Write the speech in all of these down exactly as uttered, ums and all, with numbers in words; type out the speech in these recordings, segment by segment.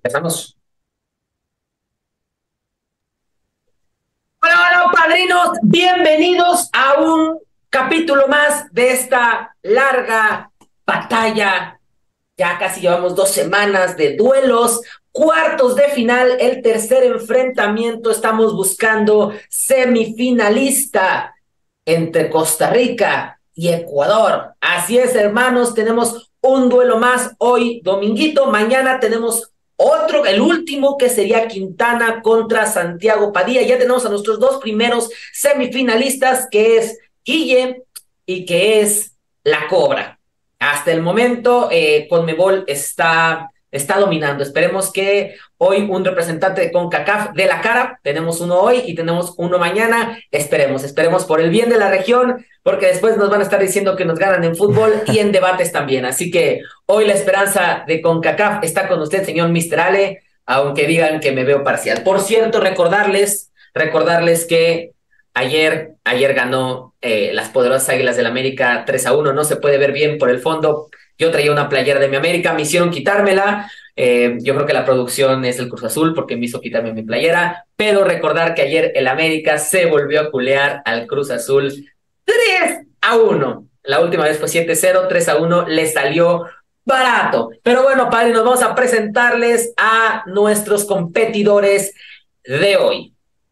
Empezamos. Hola, hola, padrinos. Bienvenidos a un capítulo más de esta larga batalla. Ya casi llevamos dos semanas de duelos, cuartos de final, el tercer enfrentamiento. Estamos buscando semifinalista entre Costa Rica y Ecuador. Así es, hermanos, tenemos un duelo más hoy, dominguito. Mañana tenemos otro, el último, que sería Quintana contra Santiago Padilla. Ya tenemos a nuestros dos primeros semifinalistas, que es Guille y que es La Cobra. Hasta el momento, eh, Conmebol está, está dominando. Esperemos que hoy un representante de CONCACAF dé la cara. Tenemos uno hoy y tenemos uno mañana. Esperemos, esperemos por el bien de la región, porque después nos van a estar diciendo que nos ganan en fútbol y en debates también. Así que hoy la esperanza de CONCACAF está con usted, señor mister Ale, aunque digan que me veo parcial. Por cierto, recordarles, recordarles que Ayer, ayer ganó eh, las poderosas Águilas del América tres a uno. No se puede ver bien por el fondo. Yo traía una playera de mi América, me hicieron quitármela. Eh, yo creo que la producción es el Cruz Azul porque me hizo quitarme mi playera. Pero recordar que ayer el América se volvió a culear al Cruz Azul tres a uno. La última vez fue siete cero, tres a uno. Le salió barato. Pero bueno, padre, nos vamos a presentarles a nuestros competidores de hoy.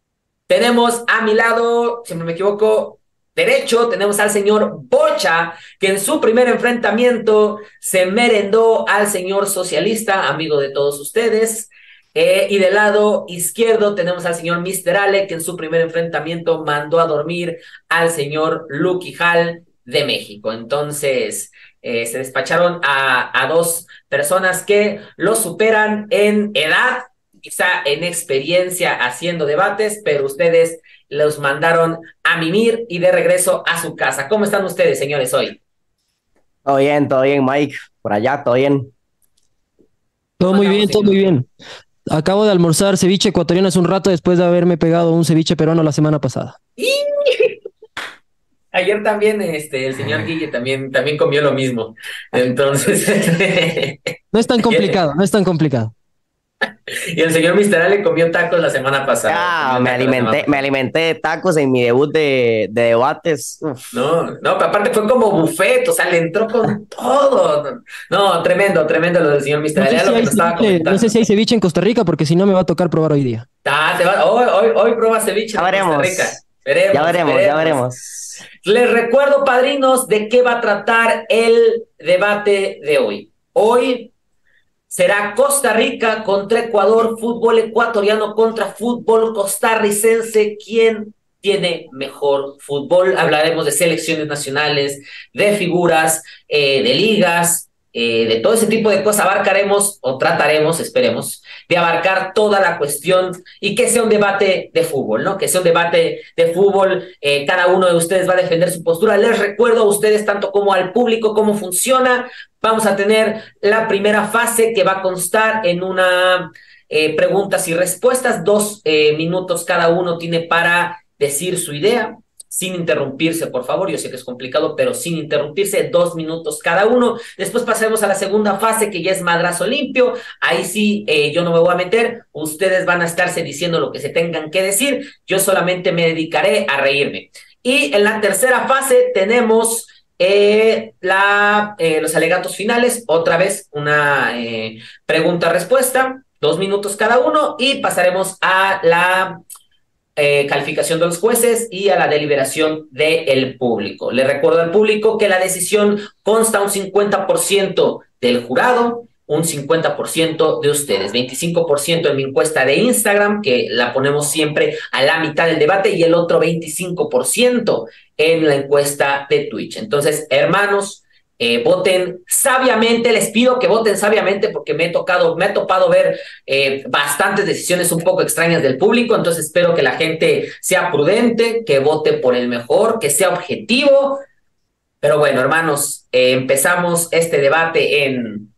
Tenemos a mi lado, si no me equivoco, derecho, tenemos al señor Bocha, que en su primer enfrentamiento se merendó al señor socialista, amigo de todos ustedes. Eh, y del lado izquierdo tenemos al señor mister Ale, que en su primer enfrentamiento mandó a dormir al señor Lucky Hall de México. Entonces, eh, se despacharon a, a dos personas que lo superan en edad, quizá en experiencia haciendo debates, pero ustedes los mandaron a mimir y de regreso a su casa. ¿Cómo están ustedes, señores, hoy? Todo bien, todo bien, Mike. Por allá, todo bien. ¿Cómo Todo muy andamos, bien, todo muy señor? bien. Acabo de almorzar ceviche ecuatoriano hace un rato después de haberme pegado un ceviche peruano la semana pasada. Y ayer también este, el señor Guille también, también comió lo mismo. Entonces, No es tan y, el, complicado, no es tan complicado. y el señor mister Ale comió tacos la semana pasada. Ah, Comió me tacos la semana alimenté, me pasada. alimenté de tacos en mi debut de, de debates. Uf. No, no, pero aparte fue como buffet, o sea, le entró con todo. No, tremendo, tremendo lo del señor mister No Ale, sé era si lo que hay nos estaba ceviche, no sé comentando. si hay ceviche en Costa Rica porque si no me va a tocar probar hoy día. Ah, te va, hoy, hoy, hoy prueba ceviche Ya de Costa Rica. veremos, ya Veremos, veremos, ya veremos. veremos. Les recuerdo, padrinos, de qué va a tratar el debate de hoy. Hoy será Costa Rica contra Ecuador, fútbol ecuatoriano contra fútbol costarricense. ¿Quién tiene mejor fútbol? Hablaremos de selecciones nacionales, de figuras, eh, de ligas, eh, de todo ese tipo de cosas. Abarcaremos o trataremos, esperemos, de abarcar toda la cuestión y que sea un debate de fútbol, ¿no? Que sea un debate de fútbol. Eh, cada uno de ustedes va a defender su postura. Les recuerdo a ustedes, tanto como al público, cómo funciona. Vamos a tener la primera fase que va a constar en una eh, preguntas y respuestas. Dos eh, minutos cada uno tiene para decir su idea, sin interrumpirse, por favor. Yo sé que es complicado, pero sin interrumpirse, dos minutos cada uno. Después pasaremos a la segunda fase, que ya es madrazo limpio. Ahí sí, eh, yo no me voy a meter. Ustedes van a estarse diciendo lo que se tengan que decir. Yo solamente me dedicaré a reírme. Y en la tercera fase tenemos eh, la, eh, los alegatos finales, otra vez una eh, pregunta-respuesta, dos minutos cada uno, y pasaremos a la eh, calificación de los jueces y a la deliberación del público. Le recuerdo al público que la decisión consta un cincuenta por ciento del jurado, un cincuenta por ciento de ustedes, veinticinco por ciento en mi encuesta de Instagram, que la ponemos siempre a la mitad del debate, y el otro veinticinco por ciento en la encuesta de Twitch. Entonces, hermanos, eh, voten sabiamente, les pido que voten sabiamente porque me he tocado, me ha topado ver eh, bastantes decisiones un poco extrañas del público, entonces espero que la gente sea prudente, que vote por el mejor, que sea objetivo. Pero bueno, hermanos, eh, empezamos este debate en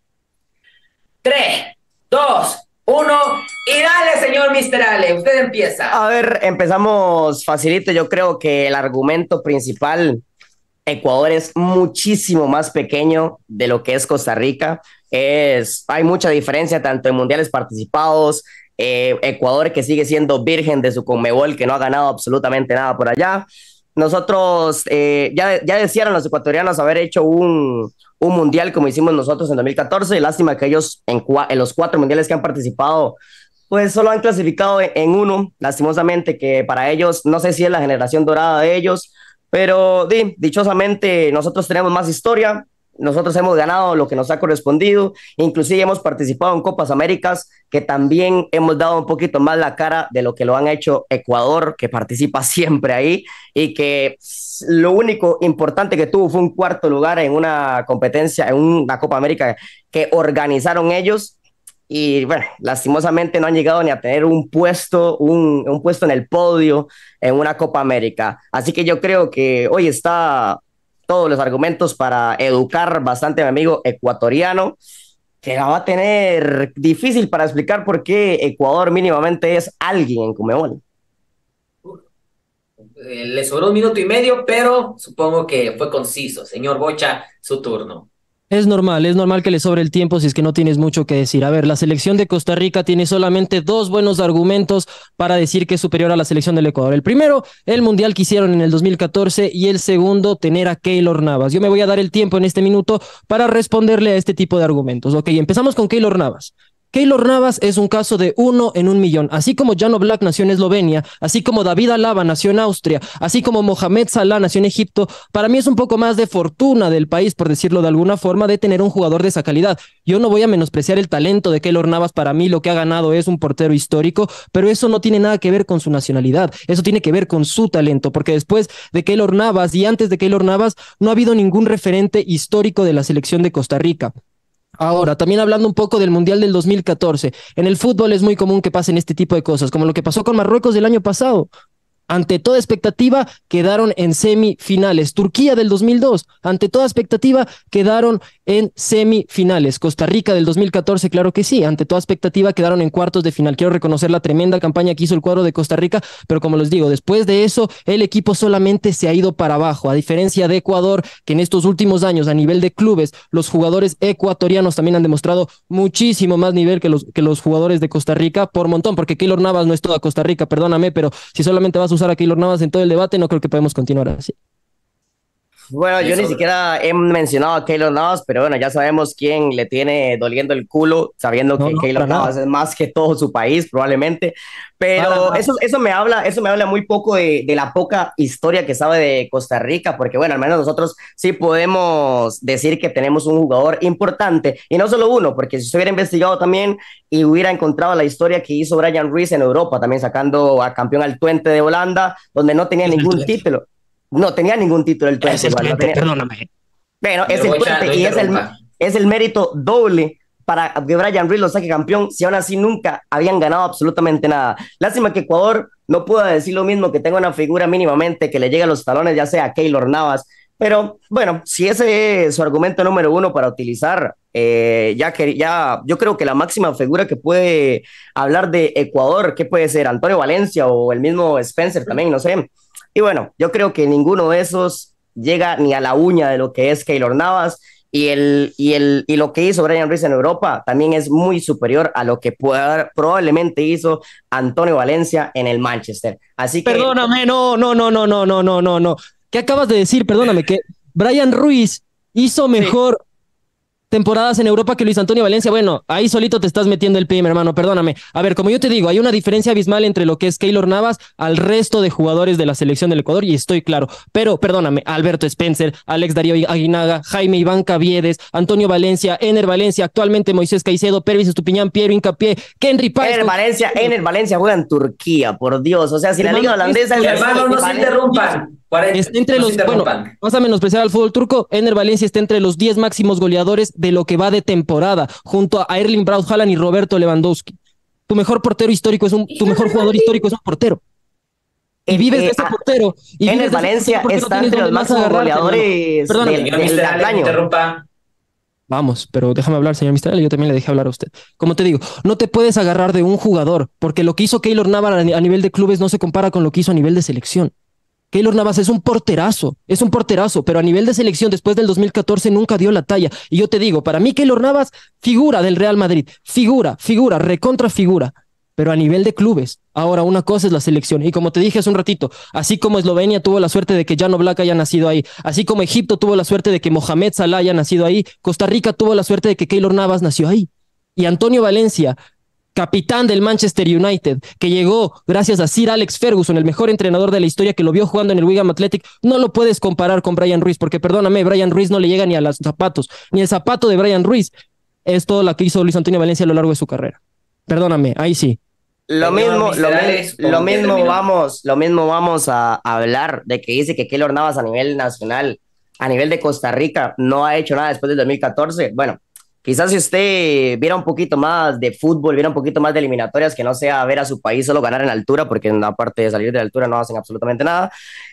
tres, dos, uno, y dale, señor mister Ale, usted empieza. A ver, empezamos facilito. Yo creo que el argumento principal Ecuador es muchísimo más pequeño de lo que es Costa Rica. Es, hay mucha diferencia tanto en mundiales participados, eh, Ecuador que sigue siendo virgen de su Conmebol, que no ha ganado absolutamente nada por allá. Nosotros, eh, ya, ya decían los ecuatorianos haber hecho un, un mundial como hicimos nosotros en dos mil catorce. Lástima que ellos en, en los cuatro mundiales que han participado pues solo han clasificado en uno, lastimosamente, que para ellos, no sé si es la generación dorada de ellos, pero di, dichosamente nosotros tenemos más historia, nosotros hemos ganado lo que nos ha correspondido, inclusive hemos participado en Copas Américas, que también hemos dado un poquito más la cara de lo que lo han hecho Ecuador, que participa siempre ahí, y que lo único importante que tuvo fue un cuarto lugar en una competencia, en una Copa América que organizaron ellos. Y bueno, lastimosamente no han llegado ni a tener un puesto, un, un puesto en el podio en una Copa América. Así que yo creo que hoy está todos los argumentos para educar bastante a mi amigo ecuatoriano, que la va a tener difícil para explicar por qué Ecuador mínimamente es alguien en Conmebol. Eh, le sobró un minuto y medio, pero supongo que fue conciso. Señor Bocha, su turno. Es normal, es normal que le sobre el tiempo si es que no tienes mucho que decir. A ver, la selección de Costa Rica tiene solamente dos buenos argumentos para decir que es superior a la selección del Ecuador. El primero, el mundial que hicieron en el dos mil catorce, y el segundo, tener a Keylor Navas. Yo me voy a dar el tiempo en este minuto para responderle a este tipo de argumentos. Ok, empezamos con Keylor Navas. Keylor Navas es un caso de uno en un millón. Así como Jan Oblak nació en Eslovenia, así como David Alaba nació en Austria, así como Mohamed Salah nació en Egipto, para mí es un poco más de fortuna del país, por decirlo de alguna forma, de tener un jugador de esa calidad. Yo no voy a menospreciar el talento de Keylor Navas. Para mí lo que ha ganado es un portero histórico, pero eso no tiene nada que ver con su nacionalidad. Eso tiene que ver con su talento, porque después de Keylor Navas y antes de Keylor Navas no ha habido ningún referente histórico de la selección de Costa Rica. Ahora, también hablando un poco del Mundial del dos mil catorce, en el fútbol es muy común que pasen este tipo de cosas, como lo que pasó con Marruecos del año pasado. Ante toda expectativa, quedaron en semifinales. Turquía del dos mil dos, ante toda expectativa, quedaron en semifinales. Costa Rica del dos mil catorce, claro que sí, ante toda expectativa, quedaron en cuartos de final. Quiero reconocer la tremenda campaña que hizo el cuadro de Costa Rica, pero como les digo, después de eso, el equipo solamente se ha ido para abajo, a diferencia de Ecuador, que en estos últimos años, a nivel de clubes, los jugadores ecuatorianos también han demostrado muchísimo más nivel que los, que los jugadores de Costa Rica, por montón, porque Keylor Navas no es toda Costa Rica, perdóname, pero si solamente vas a usar a Keylor Navas en todo el debate, no creo que podemos continuar así. Bueno, yo ni siquiera he mencionado a Keylor Navas, pero bueno, ya sabemos quién le tiene doliendo el culo, sabiendo No, que no, Keylor para Navas nada. es más que todo su país, probablemente. Pero Para eso, eso me habla, eso me habla muy poco de, de la poca historia que sabe de Costa Rica, porque bueno, al menos nosotros sí podemos decir que tenemos un jugador importante, y no solo uno, porque si se hubiera investigado también y hubiera encontrado la historia que hizo Brian Ruiz en Europa, también sacando a campeón al Twente de Holanda, donde no tenía Es el ningún Twente. título. No tenía ningún título el Es Twente, el igual, no Twente, tenía. perdóname. Bueno, es Señor el Bocha, no Twente y es el, interrumpa. es el mérito doble para que Brian Ruiz lo saque campeón, si aún así nunca habían ganado absolutamente nada. Lástima que Ecuador no pueda decir lo mismo, que tenga una figura mínimamente que le llegue a los talones, ya sea Keylor Navas. Pero bueno, si ese es su argumento número uno para utilizar, eh, ya que ya yo creo que la máxima figura que puede hablar de Ecuador, ¿qué puede ser? Antonio Valencia o el mismo Spencer también, no sé. Y bueno, yo creo que ninguno de esos llega ni a la uña de lo que es Keylor Navas, y, el, y, el, y lo que hizo Brian Ruiz en Europa también es muy superior a lo que puede, probablemente hizo Antonio Valencia en el Manchester. Así que... Perdóname, no, no, no, no, no, no, no, no, no. ¿Qué acabas de decir? Perdóname, que Brian Ruiz hizo mejor sí. temporadas en Europa que Luis Antonio Valencia. Bueno, ahí solito te estás metiendo el pie, mi hermano, perdóname. A ver, como yo te digo, hay una diferencia abismal entre lo que es Keylor Navas al resto de jugadores de la selección del Ecuador, y estoy claro. Pero, perdóname, Alberto Spencer, Alex Darío Aguinaga, Jaime Iván Caviedes, Antonio Valencia, Ener Valencia, actualmente Moisés Caicedo, Pervis Estupiñán, Piero Hincapié, Kenry Páez. Ener Valencia, Ener Valencia juega en Turquía, por Dios. O sea, si hermano, la liga holandesa... Es, hermano, no se interrumpan. Está entre no los, bueno, vas a menospreciar al fútbol turco. Ener Valencia está entre los diez máximos goleadores de lo que va de temporada, junto a Erling Braut Haaland y Roberto Lewandowski. Tu mejor portero histórico es un, tu mejor jugador histórico es un portero. Y vives eh, de ese ah, portero. Y Ener Valencia está no entre los máximos goleadores del, del, del año. Vamos, pero déjame hablar, señor Mister, yo también le dejé hablar a usted. Como te digo, no te puedes agarrar de un jugador, porque lo que hizo Keylor Navas a nivel de clubes no se compara con lo que hizo a nivel de selección. Keylor Navas es un porterazo, es un porterazo, pero a nivel de selección después del dos mil catorce nunca dio la talla. Y yo te digo, para mí Keylor Navas, figura del Real Madrid, figura, figura, recontra figura, pero a nivel de clubes. Ahora, una cosa es la selección, y como te dije hace un ratito, así como Eslovenia tuvo la suerte de que Jan Oblak haya nacido ahí, así como Egipto tuvo la suerte de que Mohamed Salah haya nacido ahí, Costa Rica tuvo la suerte de que Keylor Navas nació ahí. Y Antonio Valencia, capitán del Manchester United, que llegó gracias a Sir Alex Ferguson, el mejor entrenador de la historia, que lo vio jugando en el Wigan Athletic, no lo puedes comparar con Brian Ruiz, porque perdóname, Brian Ruiz no le llega ni a los zapatos, ni el zapato de Brian Ruiz es todo lo que hizo Luis Antonio Valencia a lo largo de su carrera. Perdóname, ahí sí. Lo mismo, lo, lo mismo vamos, lo mismo vamos a, a hablar de que dice que Keylor Navas a nivel nacional, a nivel de Costa Rica, no ha hecho nada después del dos mil catorce. Bueno, quizás si usted viera un poquito más de fútbol, viera un poquito más de eliminatorias, que no sea ver a su país solo ganar en altura, porque aparte de salir de la altura no hacen absolutamente nada,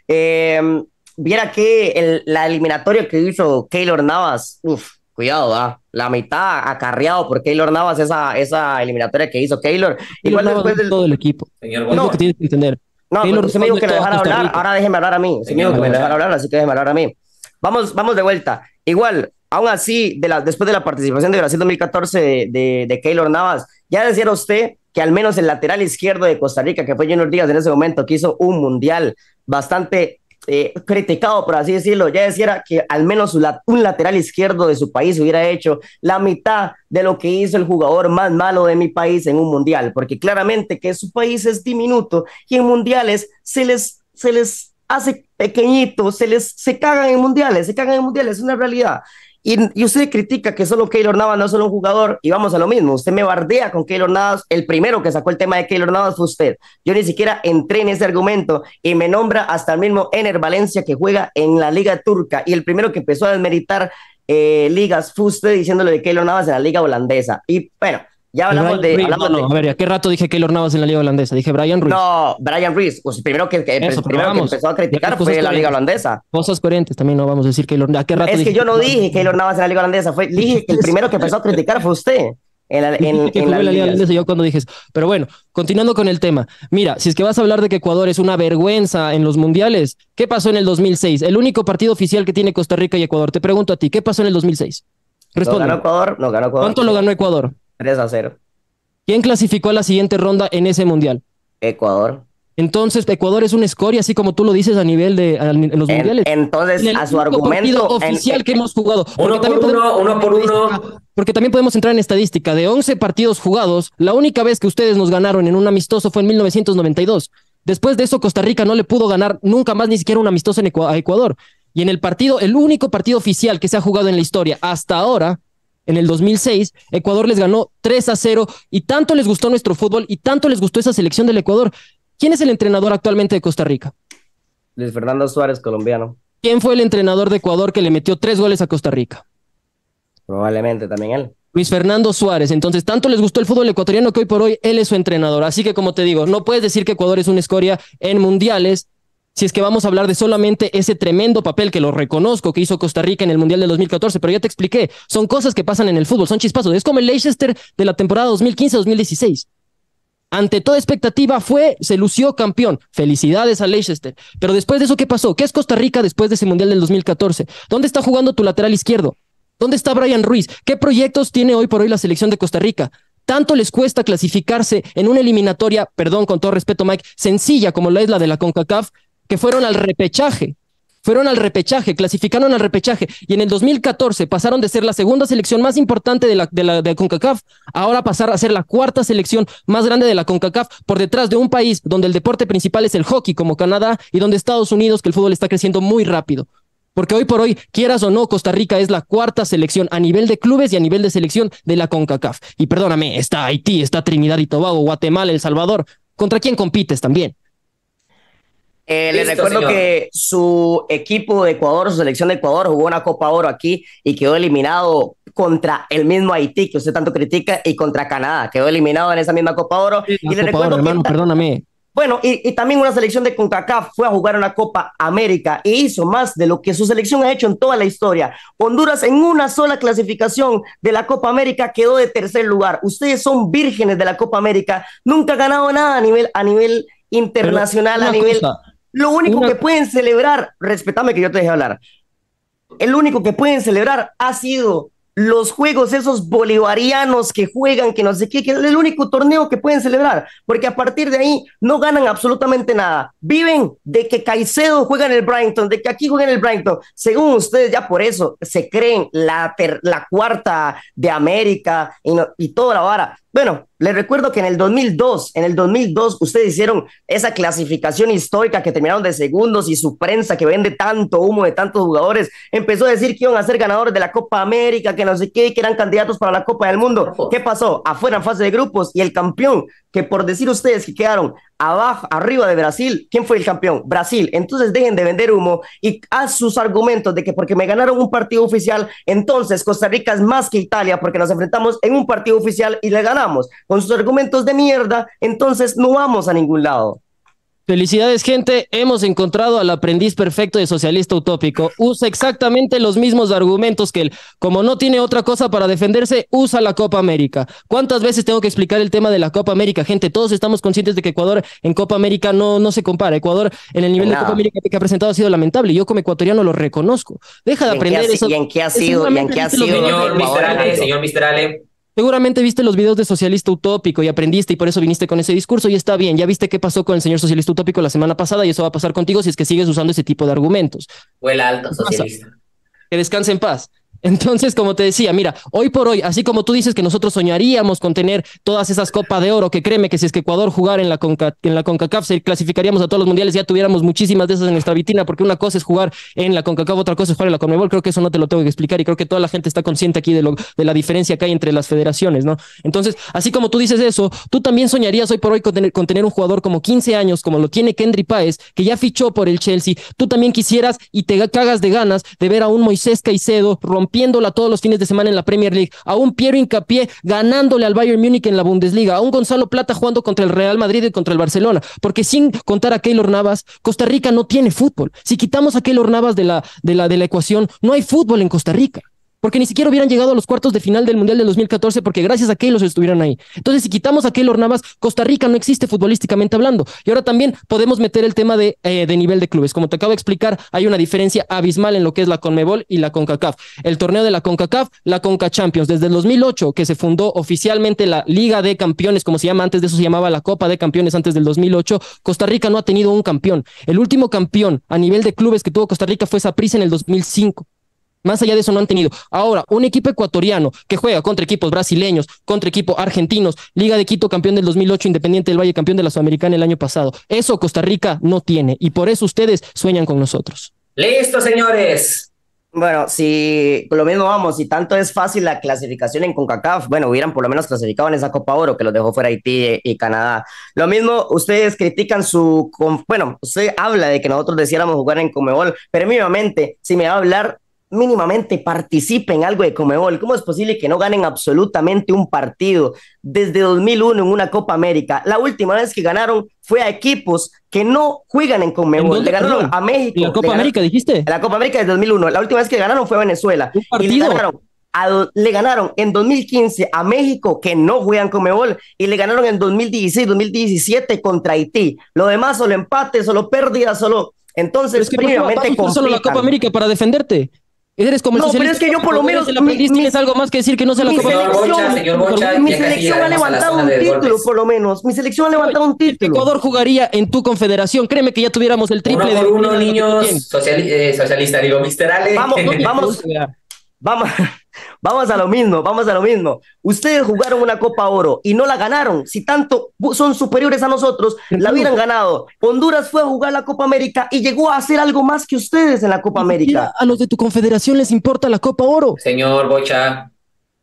eh, viera que el, la eliminatoria que hizo Keylor Navas, uff, cuidado, ¿ah? La mitad acarreado por Keylor Navas, esa, esa eliminatoria que hizo Keylor. Igual después del todo el equipo. Señor, es no, lo que tienes que entender. No, Keylor, usted me dijo que le dejara hablar, ahora déjeme hablar a mí. Se me dijo que me dejara hablar, así que déjeme hablar a mí. Vamos, vamos de vuelta. Igual, aún así, de la, después de la participación de Brasil dos mil catorce de, de, de Keylor Navas, ya decía usted que al menos el lateral izquierdo de Costa Rica, que fue Junior Díaz en ese momento, que hizo un mundial bastante eh, criticado, por así decirlo, ya decía que al menos un lateral izquierdo de su país hubiera hecho la mitad de lo que hizo el jugador más malo de mi país en un mundial, porque claramente que su país es diminuto y en mundiales se les, se les hace pequeñitos, se les se cagan en mundiales, se cagan en mundiales, es una realidad. Y, y usted critica que solo Keylor Navas no es solo un jugador, y vamos a lo mismo, usted me bardea con Keylor Navas, el primero que sacó el tema de Keylor Navas fue usted. Yo ni siquiera entré en ese argumento y me nombra hasta el mismo Ener Valencia, que juega en la liga turca, y el primero que empezó a desmeritar eh, ligas fue usted diciéndole de Keylor Navas en la liga holandesa. Y bueno, ya hablamos de, Ruiz, hablamos no, no, de... A ver, ¿a qué rato dije Keylor Navas en la liga holandesa? Dije Brian Ruiz. No, Brian Ruiz. Pues el primero que, que, Eso, el primero vamos, que empezó a criticar fue la liga holandesa. Cosas coherentes también, no vamos a decir Keylor. ¿A qué rato es dije que yo no dije Keylor Navas en la liga holandesa. Fue, dije que el primero que empezó a criticar fue usted. En la, en, que en la la liga holandesa, yo cuando dije eso. Pero bueno, continuando con el tema. Mira, si es que vas a hablar de que Ecuador es una vergüenza en los mundiales, ¿qué pasó en el dos mil seis? El único partido oficial que tiene Costa Rica y Ecuador. Te pregunto a ti, ¿qué pasó en el dos mil seis? Responde. ¿No ganó Ecuador? No ganó Ecuador. ¿Cuánto lo ganó Ecuador? tres a cero. ¿Quién clasificó a la siguiente ronda en ese mundial? Ecuador. Entonces, Ecuador es una escoria, así como tú lo dices a nivel de a, en los en, mundiales. Entonces, en a su argumento oficial en, que hemos jugado. Uno por uno, uno por uno. Porque también podemos entrar en estadística. De once partidos jugados, la única vez que ustedes nos ganaron en un amistoso fue en mil novecientos noventa y dos. Después de eso, Costa Rica no le pudo ganar nunca más ni siquiera un amistoso en Ecu a Ecuador. Y en el partido, el único partido oficial que se ha jugado en la historia hasta ahora, en el dos mil seis, Ecuador les ganó tres a cero y tanto les gustó nuestro fútbol y tanto les gustó esa selección del Ecuador. ¿Quién es el entrenador actualmente de Costa Rica? Luis Fernando Suárez, colombiano. ¿Quién fue el entrenador de Ecuador que le metió tres goles a Costa Rica? Probablemente también él. Luis Fernando Suárez. Entonces, tanto les gustó el fútbol ecuatoriano que hoy por hoy él es su entrenador. Así que, como te digo, no puedes decir que Ecuador es una escoria en mundiales si es que vamos a hablar de solamente ese tremendo papel que lo reconozco que hizo Costa Rica en el Mundial del dos mil catorce, pero ya te expliqué, son cosas que pasan en el fútbol, son chispazos. Es como el Leicester de la temporada dos mil quince dos mil dieciséis. Ante toda expectativa fue, se lució campeón. Felicidades a Leicester. Pero después de eso, ¿qué pasó? ¿Qué es Costa Rica después de ese Mundial del dos mil catorce? ¿Dónde está jugando tu lateral izquierdo? ¿Dónde está Brian Ruiz? ¿Qué proyectos tiene hoy por hoy la selección de Costa Rica? Tanto les cuesta clasificarse en una eliminatoria, perdón, con todo respeto, Mike, sencilla como la es la de la CONCACAF, que fueron al repechaje. Fueron al repechaje, clasificaron al repechaje y en el dos mil catorce pasaron de ser la segunda selección más importante de la, de la de CONCACAF ahora pasar a ser la cuarta selección más grande de la CONCACAF por detrás de un país donde el deporte principal es el hockey como Canadá y donde Estados Unidos, que el fútbol está creciendo muy rápido. Porque hoy por hoy, quieras o no, Costa Rica es la cuarta selección a nivel de clubes y a nivel de selección de la CONCACAF. Y perdóname, está Haití, está Trinidad y Tobago, Guatemala, El Salvador. ¿Contra quién compites también? Eh, les recuerdo señor. que su equipo de Ecuador, su selección de Ecuador, jugó una Copa Oro aquí y quedó eliminado contra el mismo Haití, que usted tanto critica, y contra Canadá. Quedó eliminado en esa misma Copa Oro. Sí, y les recuerdo Oro, hermano, perdóname. Bueno, y, y también una selección de CONCACAF fue a jugar una Copa América e hizo más de lo que su selección ha hecho en toda la historia. Honduras en una sola clasificación de la Copa América quedó de tercer lugar. Ustedes son vírgenes de la Copa América. Nunca han ganado nada a nivel, a nivel internacional, a nivel... Cosa. Lo único Una... que pueden celebrar, respetame que yo te dejé hablar, el único que pueden celebrar ha sido los juegos esos bolivarianos que juegan, que no sé qué, que es el único torneo que pueden celebrar, porque a partir de ahí no ganan absolutamente nada. Viven de que Caicedo juega en el Brighton, de que aquí juega en el Brighton. Según ustedes, ya por eso se creen la, ter la cuarta de América y, no, y toda la vara. Bueno, les recuerdo que en el dos mil dos, en el dos mil dos, ustedes hicieron esa clasificación histórica que terminaron de segundos y su prensa que vende tanto humo de tantos jugadores empezó a decir que iban a ser ganadores de la Copa América, que no sé qué, que eran candidatos para la Copa del Mundo. ¿Qué pasó? Afuera en fase de grupos y el campeón, que por decir ustedes que quedaron abajo, arriba de Brasil, ¿quién fue el campeón? Brasil. Entonces dejen de vender humo y haz sus argumentos de que porque me ganaron un partido oficial, entonces Costa Rica es más que Italia porque nos enfrentamos en un partido oficial y le ganamos. Con sus argumentos de mierda, entonces no vamos a ningún lado. Felicidades, gente. Hemos encontrado al aprendiz perfecto de socialista utópico. Usa exactamente los mismos argumentos que él. Como no tiene otra cosa para defenderse, usa la Copa América. ¿Cuántas veces tengo que explicar el tema de la Copa América? Gente, todos estamos conscientes de que Ecuador en Copa América no, no se compara. Ecuador en el nivel Nada. de Copa América que ha presentado ha sido lamentable. Y yo como ecuatoriano lo reconozco. Deja de aprender eso. ¿Y en qué ha sido? ¿Y en qué ha sido? Señor mister Ale, señor mister Ale. Seguramente viste los videos de socialista utópico y aprendiste y por eso viniste con ese discurso y está bien. Ya viste qué pasó con el señor socialista utópico la semana pasada y eso va a pasar contigo si es que sigues usando ese tipo de argumentos. O el alto socialista. Que descanse en paz. Entonces, como te decía, mira, hoy por hoy, así como tú dices que nosotros soñaríamos con tener todas esas copas de oro, que créeme que si es que Ecuador jugara en la, Conca, en la CONCACAF, se clasificaríamos a todos los mundiales, ya tuviéramos muchísimas de esas en nuestra vitrina, porque una cosa es jugar en la CONCACAF, otra cosa es jugar en la CONMEBOL. Creo que eso no te lo tengo que explicar y creo que toda la gente está consciente aquí de, lo, de la diferencia que hay entre las federaciones, ¿no? Entonces, así como tú dices eso, tú también soñarías hoy por hoy con tener, con tener un jugador como quince años, como lo tiene Kendry Páez, que ya fichó por el Chelsea. Tú también quisieras y te cagas de ganas de ver a un Moisés Caicedo rompiéndola todos los fines de semana en la Premier League, a un Piero Hincapié ganándole al Bayern Múnich en la Bundesliga, a un Gonzalo Plata jugando contra el Real Madrid y contra el Barcelona, porque sin contar a Keylor Navas, Costa Rica no tiene fútbol. Si quitamos a Keylor Navas de la, de la, de la ecuación, no hay fútbol en Costa Rica. Porque ni siquiera hubieran llegado a los cuartos de final del Mundial del dos mil catorce porque gracias a Keylor estuvieran ahí. Entonces, si quitamos a Keylor Navas, Costa Rica no existe futbolísticamente hablando. Y ahora también podemos meter el tema de, eh, de nivel de clubes. Como te acabo de explicar, hay una diferencia abismal en lo que es la CONMEBOL y la CONCACAF. El torneo de la CONCACAF, la CONCACHAMPIONS. Desde el dos mil ocho, que se fundó oficialmente la Liga de Campeones, como se llama antes de eso, se llamaba la Copa de Campeones antes del dos mil ocho, Costa Rica no ha tenido un campeón. El último campeón a nivel de clubes que tuvo Costa Rica fue Saprissa en el dos mil cinco. Más allá de eso no han tenido. Ahora, un equipo ecuatoriano que juega contra equipos brasileños, contra equipos argentinos, Liga de Quito campeón del dos mil ocho, Independiente del Valle campeón de la Sudamericana el año pasado. Eso Costa Rica no tiene y por eso ustedes sueñan con nosotros. Listo, señores. Bueno, si lo mismo vamos, si tanto es fácil la clasificación en CONCACAF, bueno, hubieran por lo menos clasificado en esa Copa Oro que los dejó fuera Haití y Canadá. Lo mismo, ustedes critican su... Bueno, usted habla de que nosotros deciéramos jugar en CONMEBOL, pero mínimamente, si me va a hablar... mínimamente participe en algo de CONMEBOL. ¿Cómo es posible que no ganen absolutamente un partido desde dos mil uno en una Copa América? La última vez que ganaron fue a equipos que no juegan en CONMEBOL. ¿En le ganaron a México. ¿La Copa América dijiste? La Copa América de dos mil uno. La última vez que ganaron fue a Venezuela. ¿Un partido? Y le ganaron, a, le ganaron en dos mil quince a México, que no juegan CONMEBOL, y le ganaron en dos mil dieciséis, dos mil diecisiete contra Haití. Lo demás solo empate, solo pérdidas, solo... Entonces, es que primamente complican. Solo la Copa América para defenderte. Eres como el no, pero es que yo por lo menos mi, mi, tienes algo más que decir que no sea la Copa América. Bocha, señor Bocha, mi selección ha levantado un título, por lo menos. Mi selección ha levantado un título. Ecuador jugaría en tu confederación. Créeme que ya tuviéramos el triple uno de por uno, niños. Social, eh, socialista, digo, mister Ale. Vamos, vamos. Vamos, vamos a lo mismo, vamos a lo mismo. Ustedes jugaron una Copa Oro y no la ganaron. Si tanto son superiores a nosotros, la hubieran ganado. Honduras fue a jugar la Copa América y llegó a hacer algo más que ustedes en la Copa América. A los de tu confederación les importa la Copa Oro. Señor Bocha.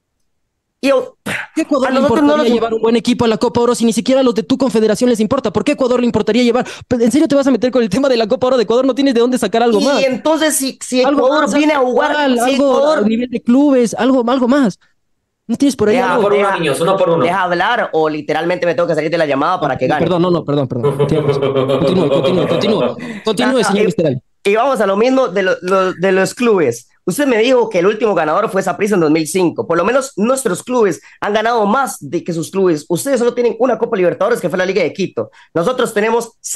Y ¿qué Ecuador le importaría no nos... llevar un buen equipo a la Copa Oro si ni siquiera a los de tu confederación les importa? ¿Por qué Ecuador le importaría llevar? ¿En serio te vas a meter con el tema de la Copa Oro de Ecuador? No tienes de dónde sacar algo y más. Y entonces si, si Ecuador más, viene a jugar cual, si algo Ecuador... a nivel de clubes, algo, algo más. No tienes por ahí deja, algo. Por uno, deja, niños, uno por uno. Deja hablar o literalmente me tengo que salir de la llamada para que gane. Perdón, no, no, perdón, perdón. Continúe, continúe, continúe. Continúe, señor mister Ale. Y vamos a lo mismo de, lo, lo, de los clubes. Usted me dijo que el último ganador fue Saprissa en dos mil cinco. Por lo menos nuestros clubes han ganado más de que sus clubes. Ustedes solo tienen una Copa Libertadores, que fue la Liga de Quito. Nosotros tenemos seis.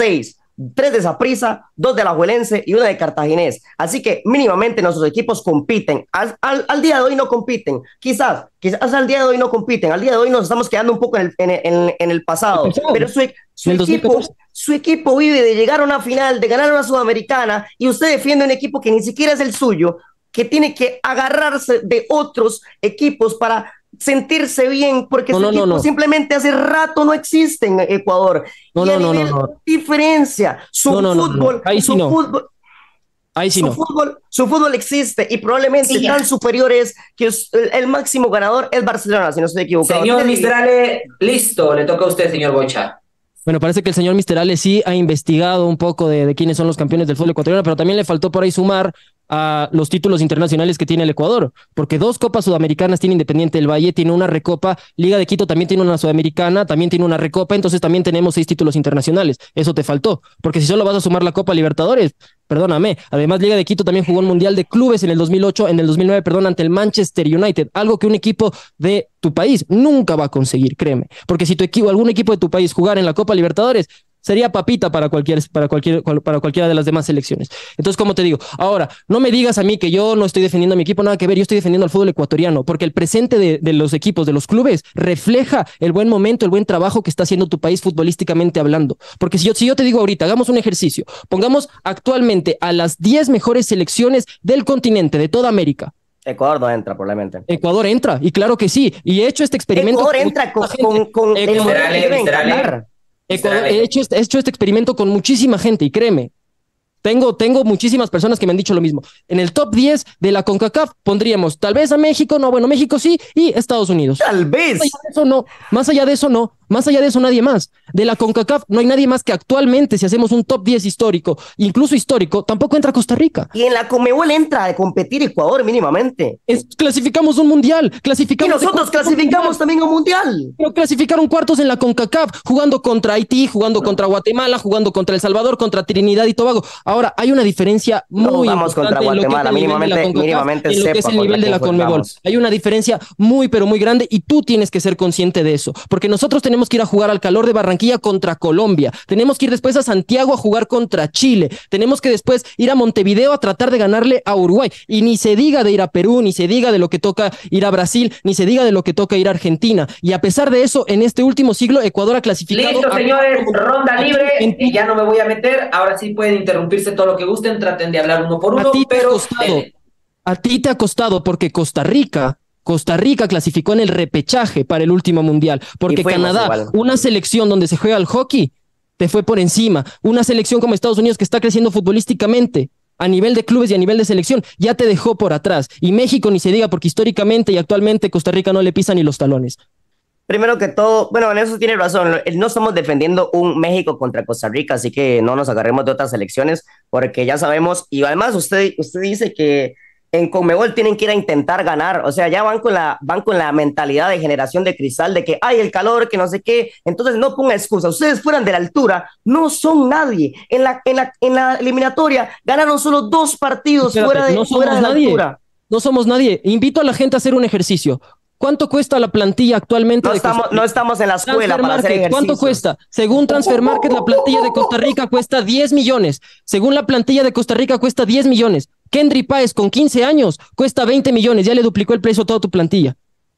tres de Saprissa, dos de Alajuelense y una de Cartaginés. Así que mínimamente nuestros equipos compiten. Al, al, al día de hoy no compiten. Quizás, quizás al día de hoy no compiten. Al día de hoy nos estamos quedando un poco en el, en, en, en el pasado. Pero su, su, equipo, su equipo vive de llegar a una final, de ganar una Sudamericana, y usted defiende un equipo que ni siquiera es el suyo, que tiene que agarrarse de otros equipos para sentirse bien, porque no, su no, equipo no, no. simplemente hace rato no existe en Ecuador. No, y no, a no, nivel no, no. diferencia, su no, no, fútbol, no, no. Ahí sí su no. fútbol, Ahí sí su no. fútbol, su fútbol existe y probablemente sí, tan superior es que el, el máximo ganador es Barcelona, si no estoy equivocado. Señor mister Ale, listo, le toca a usted, señor Bocha. Bueno, parece que el señor mister Ale sí ha investigado un poco de, de quiénes son los campeones del fútbol ecuatoriano, pero también le faltó por ahí sumar a los títulos internacionales que tiene el Ecuador, porque dos copas sudamericanas tiene Independiente del Valle, tiene una recopa, Liga de Quito también tiene una sudamericana, también tiene una recopa, entonces también tenemos seis títulos internacionales. Eso te faltó, porque si solo vas a sumar la Copa Libertadores, perdóname, además Liga de Quito también jugó un Mundial de Clubes en el dos mil ocho, en el dos mil nueve, perdón, ante el Manchester United, algo que un equipo de tu país nunca va a conseguir, créeme, porque si tu equipo, algún equipo de tu país jugara en la Copa Libertadores, sería papita para cualquier, para cualquier, para cualquiera de las demás selecciones. Entonces, como te digo, ahora, no me digas a mí que yo no estoy defendiendo a mi equipo, nada que ver, yo estoy defendiendo al fútbol ecuatoriano, porque el presente de, de los equipos, de los clubes, refleja el buen momento, el buen trabajo que está haciendo tu país futbolísticamente hablando. Porque si yo, si yo te digo ahorita, hagamos un ejercicio, pongamos actualmente a las diez mejores selecciones del continente, de toda América. Ecuador no entra, probablemente. Ecuador entra, y claro que sí, y he hecho este experimento. Ecuador entra con, con, con Ecuador, el Ecuador, Ecuador, he, hecho este, he hecho este experimento con muchísima gente y créeme, tengo, tengo muchísimas personas que me han dicho lo mismo. En el top diez de la CONCACAF pondríamos tal vez a México, no, bueno, México sí, y Estados Unidos. Tal vez. Más allá de eso no, más allá de eso no, más allá de eso nadie más. De la CONCACAF no hay nadie más que actualmente, si hacemos un top diez histórico, incluso histórico, tampoco entra Costa Rica. Y en la Conmebol entra a competir Ecuador mínimamente. Es, clasificamos un mundial, clasificamos. Y nosotros clasificamos también un mundial. Pero clasificaron cuartos en la CONCACAF, jugando contra Haití, jugando no. contra Guatemala, jugando contra El Salvador, contra Trinidad y Tobago. Ahora, hay una diferencia muy no vamos contra Guatemala, mínimamente, mínimamente en lo que es el nivel de la Conmebol. Hay una diferencia muy, pero muy grande y tú tienes que ser consciente de eso, porque nosotros tenemos que ir a jugar al calor de Barranquilla contra Colombia, tenemos que ir después a Santiago a jugar contra Chile, tenemos que después ir a Montevideo a tratar de ganarle a Uruguay, y ni se diga de ir a Perú, ni se diga de lo que toca ir a Brasil, ni se diga de lo que toca ir a Argentina, y a pesar de eso, en este último siglo, Ecuador ha clasificado... Listo, a... señores, ronda libre, y ya no me voy a meter, ahora sí pueden interrumpirse todo lo que gusten, traten de hablar uno por uno, a ti te pero... Ha costado, a ti te ha costado porque Costa Rica... Costa Rica clasificó en el repechaje para el último mundial, porque Canadá, igual. Una selección donde se juega el hockey, te fue por encima. Una selección como Estados Unidos que está creciendo futbolísticamente a nivel de clubes y a nivel de selección, ya te dejó por atrás. Y México ni se diga, porque históricamente y actualmente Costa Rica no le pisa ni los talones. Primero que todo, bueno, en eso tiene razón, no estamos defendiendo un México contra Costa Rica, así que no nos agarremos de otras selecciones, porque ya sabemos, y además usted, usted dice que en Conmebol tienen que ir a intentar ganar, o sea, ya van con la van con la mentalidad de generación de cristal, de que hay el calor, que no sé qué, entonces no ponga excusa, ustedes fueran de la altura, no son nadie, en la, en la, en la eliminatoria ganaron solo dos partidos. Espérate, fuera de, no fuera de la nadie. altura. No somos nadie, invito a la gente a hacer un ejercicio. ¿Cuánto cuesta la plantilla actualmente? No, de estamos, no estamos en la escuela para hacer ejercicio. ¿Cuánto cuesta? Según Transfer Market, la plantilla de Costa Rica cuesta diez millones. Según la plantilla de Costa Rica cuesta diez millones. Kendry Páez con quince años cuesta veinte millones. Ya le duplicó el precio a toda tu plantilla.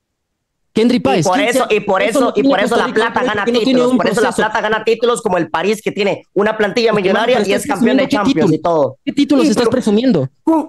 Kendry Páez. Y por eso, y por eso, no y por eso la plata gana títulos. No por eso la plata gana títulos como el París, que tiene una plantilla millonaria y es campeón de Champions y todo. ¿Qué títulos estás presumiendo?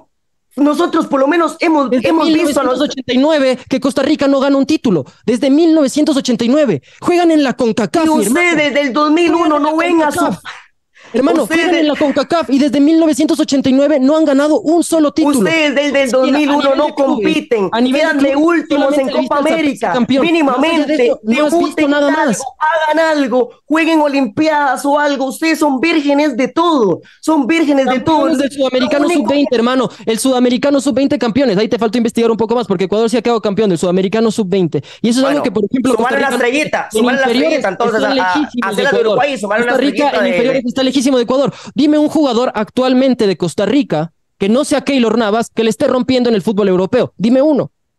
Nosotros por lo menos hemos, Desde hemos mil novecientos ochenta y nueve visto a los... que Costa Rica no gana un título. Desde mil novecientos ochenta y nueve. Juegan en la CONCACAF. Y usted desde el dos mil uno no ven a su... Hermano, ustedes juegan en la CONCACAF y desde mil novecientos ochenta y nueve no han ganado un solo título. Ustedes desde el dos mil uno no compiten, quedan de últimos en Copa América. Mínimamente, debuten algo, hagan algo, jueguen olimpiadas o algo. Ustedes son vírgenes de todo, son vírgenes de todo. Campeones del Sudamericano sub veinte, hermano, el Sudamericano sub veinte campeones. Ahí te faltó investigar un poco más porque Ecuador sí ha quedado campeón del Sudamericano sub veinte. Y eso es bueno, algo que, por ejemplo, sumar la estrellita, sumar la estrellita, entonces a, a, a hacer la de Uruguay y sumar una estrellita en inferiores está lejísimo de Ecuador. Dime un jugador actualmente de Costa Rica que no sea Keylor Navas que le esté rompiendo en el fútbol europeo. Dime uno.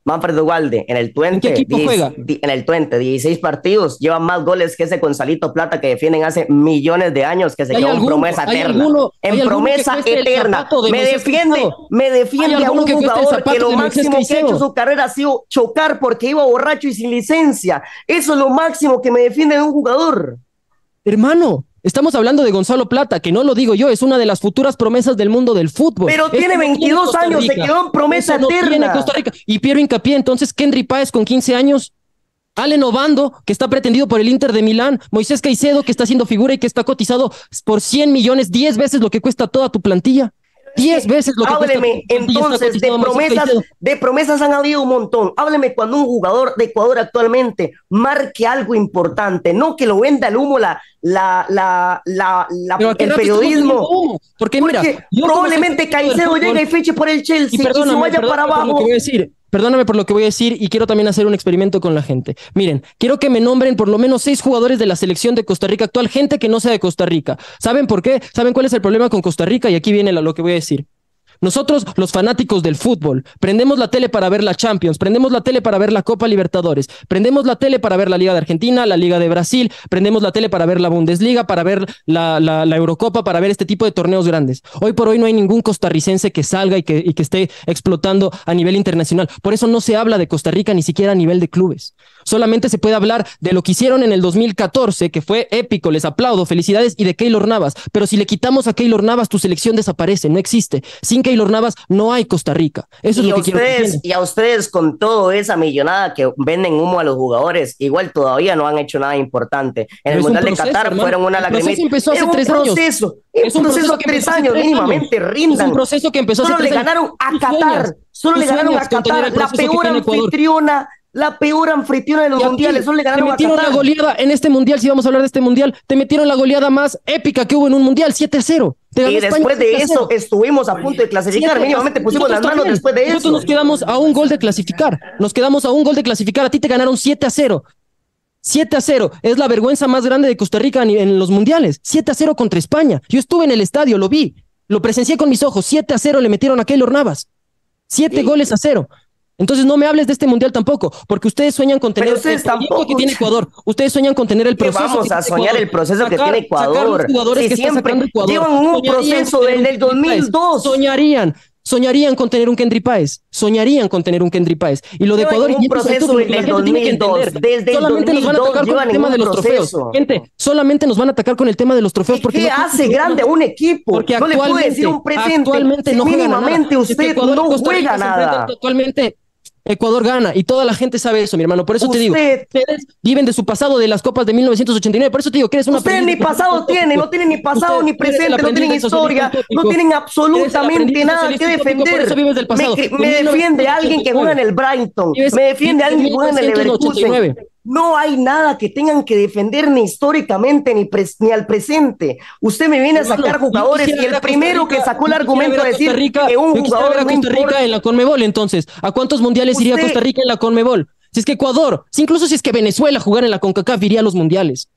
Manfred Ugalde, en el ¿En qué Twente, equipo juega? en el Twente, dieciséis partidos, lleva más goles que ese Gonzalito Plata que defienden hace millones de años, que se quedó en promesa eterna. Alguno, en promesa eterna. De me defiende, Caicedo. me defiende a un que jugador que lo máximo que ha hecho su carrera ha sido chocar porque iba borracho y sin licencia. Eso es lo máximo que me defiende de un jugador. Hermano, estamos hablando de Gonzalo Plata, que no lo digo yo, es una de las futuras promesas del mundo del fútbol. Pero Esto tiene veintidós no años, se quedó en promesa Eso eterna. No tiene Costa Rica. Y Piero Hincapié, entonces, Kendry Páez con quince años, Allen Obando, que está pretendido por el Inter de Milán, Moisés Caicedo, que está haciendo figura y que está cotizado por cien millones, diez veces lo que cuesta toda tu plantilla. Diez veces lo que Hábleme, cuesta. entonces, de promesas, de promesas han habido un montón. Hábleme cuando un jugador de Ecuador actualmente marque algo importante, no que lo venda el humo, la, la, la, la, la el periodismo. Porque, mira, Porque probablemente Caicedo llegue y fiche por el Chelsea y, y se vaya para abajo. Voy a decir. Perdóname por lo que voy a decir y quiero también hacer un experimento con la gente. Miren, quiero que me nombren por lo menos seis jugadores de la selección de Costa Rica actual, gente que no sea de Costa Rica. ¿Saben por qué? ¿Saben cuál es el problema con Costa Rica? Y aquí viene lo que voy a decir. Nosotros, los fanáticos del fútbol, prendemos la tele para ver la Champions, prendemos la tele para ver la Copa Libertadores, prendemos la tele para ver la Liga de Argentina, la Liga de Brasil, prendemos la tele para ver la Bundesliga, para ver la, la, la Eurocopa, para ver este tipo de torneos grandes. Hoy por hoy no hay ningún costarricense que salga y que, y que esté explotando a nivel internacional. Por eso no se habla de Costa Rica ni siquiera a nivel de clubes. Solamente se puede hablar de lo que hicieron en el dos mil catorce, que fue épico, les aplaudo, felicidades, y de Keylor Navas. Pero si le quitamos a Keylor Navas, tu selección desaparece, no existe. Sin Keylor Navas no hay Costa Rica. Eso es y lo que ustedes, quiero que Y a ustedes con toda esa millonada que venden humo a los jugadores, igual todavía no han hecho nada importante. En Pero el Mundial proceso, de Qatar hermano. fueron una lagrimita. El proceso empezó hace Era un tres proceso, años. Es un proceso de tres años, tres mínimamente, años. rindan. Es un proceso que empezó solo hace le tres ganaron años. a Qatar, solo le ganaron a Qatar, la peor anfitriona. La peor anfitriona de los mundiales, solo le ganaron te metieron a Qatar. la goleada en este mundial, si vamos a hablar de este mundial, te metieron la goleada más épica que hubo en un mundial, siete a cero. Y después de eso estuvimos a punto de clasificar, mínimamente pusimos las manos después de eso. Nosotros nos quedamos a un gol de clasificar, nos quedamos a un gol de clasificar, a ti te ganaron siete a cero. siete a cero, es la vergüenza más grande de Costa Rica en los mundiales, siete a cero contra España. Yo estuve en el estadio, lo vi, lo presencié con mis ojos, siete a cero le metieron a Keylor Navas, siete goles a cero. Entonces no me hables de este mundial tampoco, porque ustedes sueñan con tener el proyecto que tiene Ecuador. Ustedes sueñan con tener el proceso. Vamos a soñar Ecuador. el proceso sacar, que tiene Ecuador. Si que siempre Ecuador. llevan un proceso desde el dos mil dos. Soñarían, soñarían con tener un Kendry Páez. Soñarían con tener un Kendry Páez. Y lo de Ecuador un proceso desde el dos mil dos. Desde el solamente dos mil dos nos van a atacar con el tema de los proceso. trofeos. Gente, solamente nos van a atacar con el tema de los trofeos. Porque ¿Qué no hace grande a un equipo? Porque no le puede decir un presente. Actualmente no mínimamente usted no juega nada. Actualmente Ecuador gana y toda la gente sabe eso, mi hermano. Por eso usted, te digo, ustedes viven de su pasado de las copas de mil novecientos ochenta y nueve. Por eso te digo que eres una Usted ni pasado tiene, no tiene ni pasado ni presente, no tienen historia, no tienen absolutamente nada que defender. Me, me defiende alguien que juega en el Brighton, me defiende alguien que juega en el Leverkusen. No hay nada que tengan que defender ni históricamente ni, pre ni al presente. Usted me viene a sacar jugadores y el primero que sacó el argumento de decir Rica, que un jugador a Costa Rica en la Conmebol, entonces, ¿a cuántos mundiales usted, iría Costa Rica en la Conmebol? Si es que Ecuador, si incluso si es que Venezuela jugara en la CONCACAF, iría a los mundiales.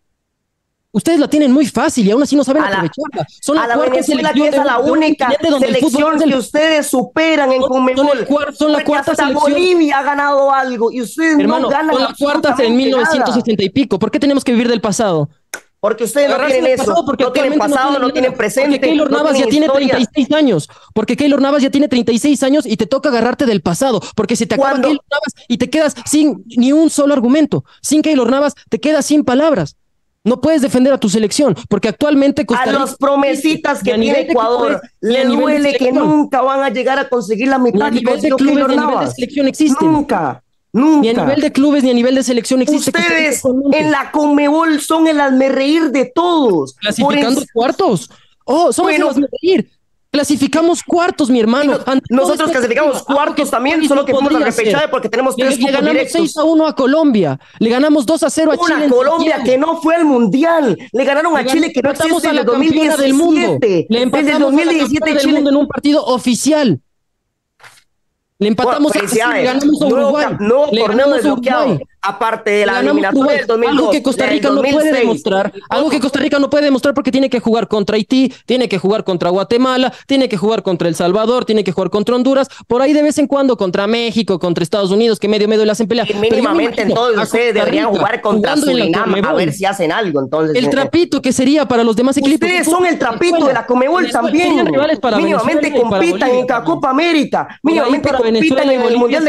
Ustedes la tienen muy fácil y aún así no saben aprovecharla. Son a la Venezuela que es a la única selección que ustedes superan en Conmebol. Son la cuarta selección. Bolivia ha ganado algo y ustedes Hermano, no ganan son la cuarta en mil novecientos sesenta y pico. ¿Por qué tenemos que vivir del pasado? Porque ustedes no tienen eso, no tienen pasado, no tienen presente. Porque Keylor Navas ya tiene treinta y seis años. Porque Keylor Navas ya tiene treinta y seis años y te toca agarrarte del pasado. Porque se te acaba Keylor Navas y te quedas sin ni un solo argumento. Sin Keylor Navas te quedas sin palabras. No puedes defender a tu selección, porque actualmente Costa Rica, a los promesitas que tiene Ecuador le duele que nunca van a llegar a conseguir la mitad ni a nivel de clubes ni a nivel de selección existe. Nunca, nunca. Ni a nivel de clubes ni a nivel de selección existe. Ustedes en la Conmebol son el hazmerreír de todos. Clasificando cuartos. Oh, somos bueno, el hazmerreír. Clasificamos cuartos, mi hermano. No, nosotros este clasificamos partido, cuartos también, solo que fuimos al repechaje porque tenemos tres le, le ganamos directos. seis a uno a Colombia, le ganamos dos a cero a Una Chile. Una Colombia que no fue al Mundial, le ganaron a le Chile que no existe desde el dos mil diecisiete. Del mundo. Le empatamos desde el dos mil diecisiete a la Chile del mundo en un partido oficial. Le empatamos bueno, a Chile, le ganamos a Uruguay. Nuevo torneo desbloqueado. Aparte de la Ganamos eliminatoria Uruguay, del dos mil dos, algo que Costa Rica no puede demostrar, algo que Costa Rica no puede demostrar porque tiene que jugar contra Haití, tiene que jugar contra Guatemala, tiene que jugar contra El Salvador, tiene que jugar contra Honduras, por ahí de vez en cuando contra México, contra Estados Unidos, que medio medio le hacen pelea. Y mínimamente entonces ustedes deberían jugar contra Surinam a ver si hacen algo. Entonces, el trapito que sería para los demás equipos. Ustedes son el trapito de la Conmebol también. Mínimamente compitan en la Copa América, mínimamente compitan en el Mundial.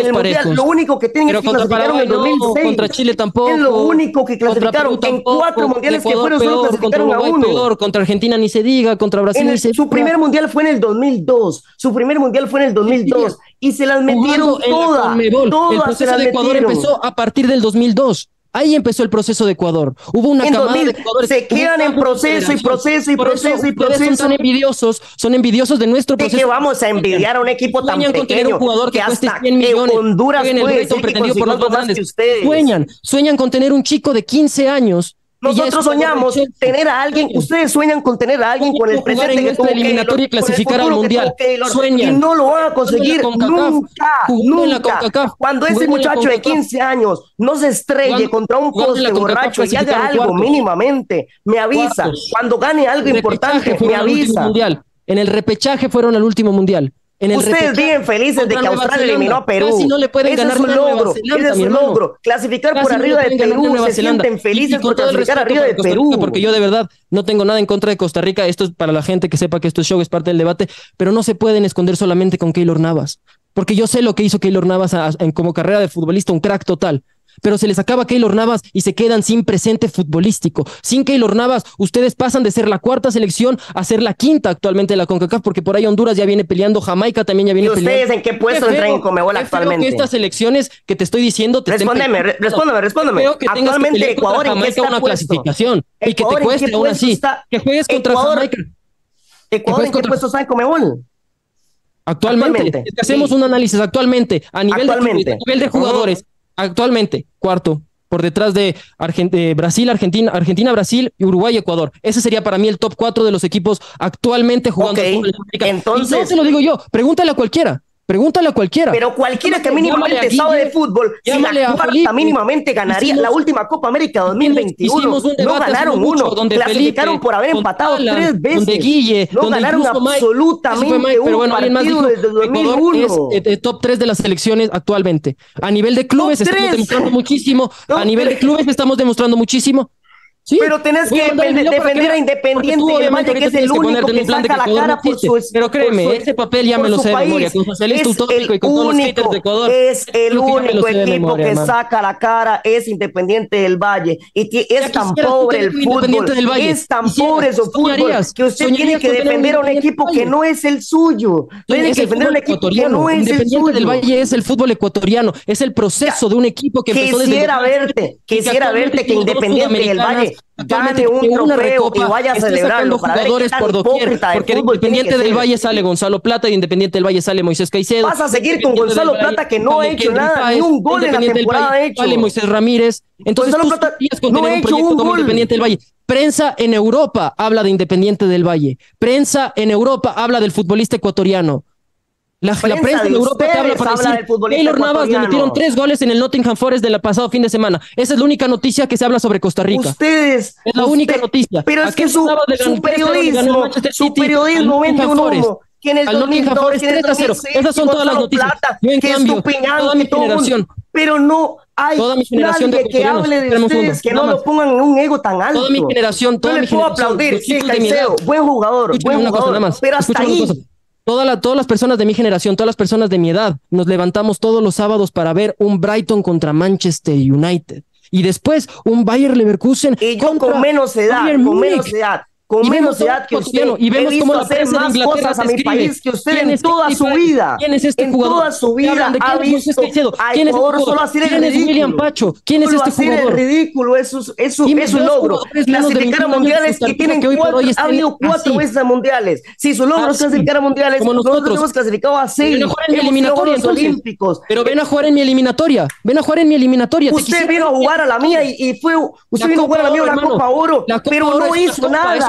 Lo único que tienen es que clasificaron en el dos mil seis. Contra Chile tampoco. Es lo único que clasificaron en cuatro mundiales que fueron, solo clasificaron a uno. Peor, contra Argentina ni se diga, contra Brasil el, ni se Su diga. primer mundial fue en el dos mil dos. Su primer mundial fue en el dos mil dos. Sí, y se las metieron todas. El proceso de Ecuador empezó a partir del dos mil dos. Ahí empezó el proceso de Ecuador. Hubo una en camada dos mil, de jugadores. Se quedan en proceso y proceso y proceso y proceso. Son tan envidiosos, son envidiosos de nuestro proceso. ¿De qué vamos a envidiar a un equipo tan pequeño un jugador que, que cueste hasta cien millones, Honduras puede decir pretendido por los más que ustedes? Sueñan, sueñan con tener un chico de quince años. Nosotros soñamos tener a alguien, ustedes sueñan con tener a alguien con el presente que tuvo eliminatoria y clasificar al mundial. Sueñan. Y no lo van a conseguir nunca, nunca. Cuando ese muchacho de quince años no se estrelle contra un poste borracho y haga algo mínimamente, me avisa. Cuando gane algo importante, me avisa. En el repechaje fueron al último mundial. En el Ustedes viven felices de que Australia eliminó a Perú. Casi no le pueden ese ganar es su logro, ese es su logro. Clasificar Casi por arriba no de Perú, se sienten felices por clasificar arriba de Perú. Rica, porque yo de verdad no tengo nada en contra de Costa Rica. Esto es para la gente que sepa que esto es show, es parte del debate, pero no se pueden esconder solamente con Keylor Navas. Porque yo sé lo que hizo Keylor Navas a, a, en, como carrera de futbolista, un crack total. Pero se les acaba Keylor Navas y se quedan sin presente futbolístico. Sin Keylor Navas, ustedes pasan de ser la cuarta selección a ser la quinta actualmente de la CONCACAF, porque por ahí Honduras ya viene peleando, Jamaica también ya viene peleando. ¿Y ustedes peleando. En qué puesto qué entran en Conmebol actualmente? Que estas selecciones que te estoy diciendo... Te respóndeme, re respóndeme, respóndeme. Que actualmente que Ecuador en qué está una puesto? Clasificación y que te cueste aún así. Está? Que juegues contra Ecuador, Jamaica. ¿Ecuador en qué contra... puesto está en Conmebol? Actualmente, actualmente. Es que hacemos sí. un análisis actualmente, a nivel, actualmente. De, a nivel de jugadores, uh-huh. actualmente, cuarto, por detrás de Argent eh, Brasil, Argentina, Argentina, Brasil, Uruguay y Ecuador. Ese sería para mí el top cuatro de los equipos actualmente jugando. Okay. Entonces, y no se lo digo yo, pregúntale a cualquiera. Pregúntale a cualquiera. Pero cualquiera que mínimamente sabe de fútbol, si la cuarta Felipe, mínimamente ganaría hicimos, la última Copa América dos mil veintiuno. No ganaron uno, donde clasificaron Felipe, por haber empatado Tala, tres veces. Donde Guille, no donde ganaron absolutamente Mike, un bueno, partido dijo, desde dos mil uno. Es eh, top tres de las selecciones actualmente. A nivel de clubes estamos demostrando muchísimo. A nivel de clubes estamos demostrando muchísimo. Sí, pero tenés que defender, defender a Independiente del Valle, que es el único que saca la cara por su... Pero créeme, ese papel ya me lo sé de memoria, con socialista utópico y con todos los haters de Ecuador. Es el único equipo que saca la cara, es Independiente del Valle. Y es tan pobre el fútbol, es tan pobre su fútbol, que usted tiene que defender a un equipo que no es el suyo. Tiene que defender a un equipo que no es el suyo. Independiente del Valle es el fútbol ecuatoriano, es el proceso de un equipo que empezó desde... Quisiera verte, quisiera verte que Independiente del Valle gane un trofeo y vaya a celebrarlo para jugadores por doquier, porque de Independiente del Valle sale Gonzalo Plata y de Independiente del Valle sale Moisés Caicedo. Vas a seguir con Gonzalo Plata que no ha hecho nada, ni un gol en la temporada hecho. Sale Moisés Ramírez. Entonces tú sigues con tener un proyecto como Independiente del Valle. Prensa en Europa habla de Independiente del Valle. Prensa en Europa habla del futbolista ecuatoriano. La, la prensa de Europa te habla para decir Keylor Navas le metieron tres goles en el Nottingham Forest del pasado fin de semana. Esa es la única noticia que se habla sobre Costa Rica. Ustedes. Es la usted, única noticia. Pero es que su, su periodismo, su periodismo vende un humo. Que en el dos mil dos, que en el dos mil seis, esas son todas las noticias. Plata, Yo en que cambio, Estupiñán, toda mi generación. Un, pero no hay toda mi generación nadie de que hable de ustedes, que no lo pongan en un ego tan alto. Toda mi generación, toda Yo mi le puedo generación, aplaudir, sí, Caicedo, buen jugador, Escúchame buen una jugador, cosa nada más. pero hasta Escúchame ahí. Toda la, todas las personas de mi generación, todas las personas de mi edad, nos levantamos todos los sábados para ver un Brighton contra Manchester United. Y después un Bayer Leverkusen. Y yo con menos edad, con menos edad. Con y menos edad que usted, y vemos he visto cómo la hacer más cosas a mi país que usted en es toda este su vida. ¿Quién es este en jugador? toda su vida ha visto a Ecuador solo hacer el ridículo. ¿Quién es William Pacho? ¿Quién es este jugador? Solo hacer el ridículo, eso es, eso, es un logro. Clasificar a mundiales y tienen cuatro, ha habido cuatro veces a mundiales. Si su logro es clasificar a mundiales, nosotros hemos clasificado a seis. Hemos ido a los Olímpicos. Pero ven a jugar en mi eliminatoria. Ven a jugar en mi eliminatoria. Usted vino a jugar a la mía y fue, usted vino a jugar a la mía una Copa Oro, pero no hizo nada.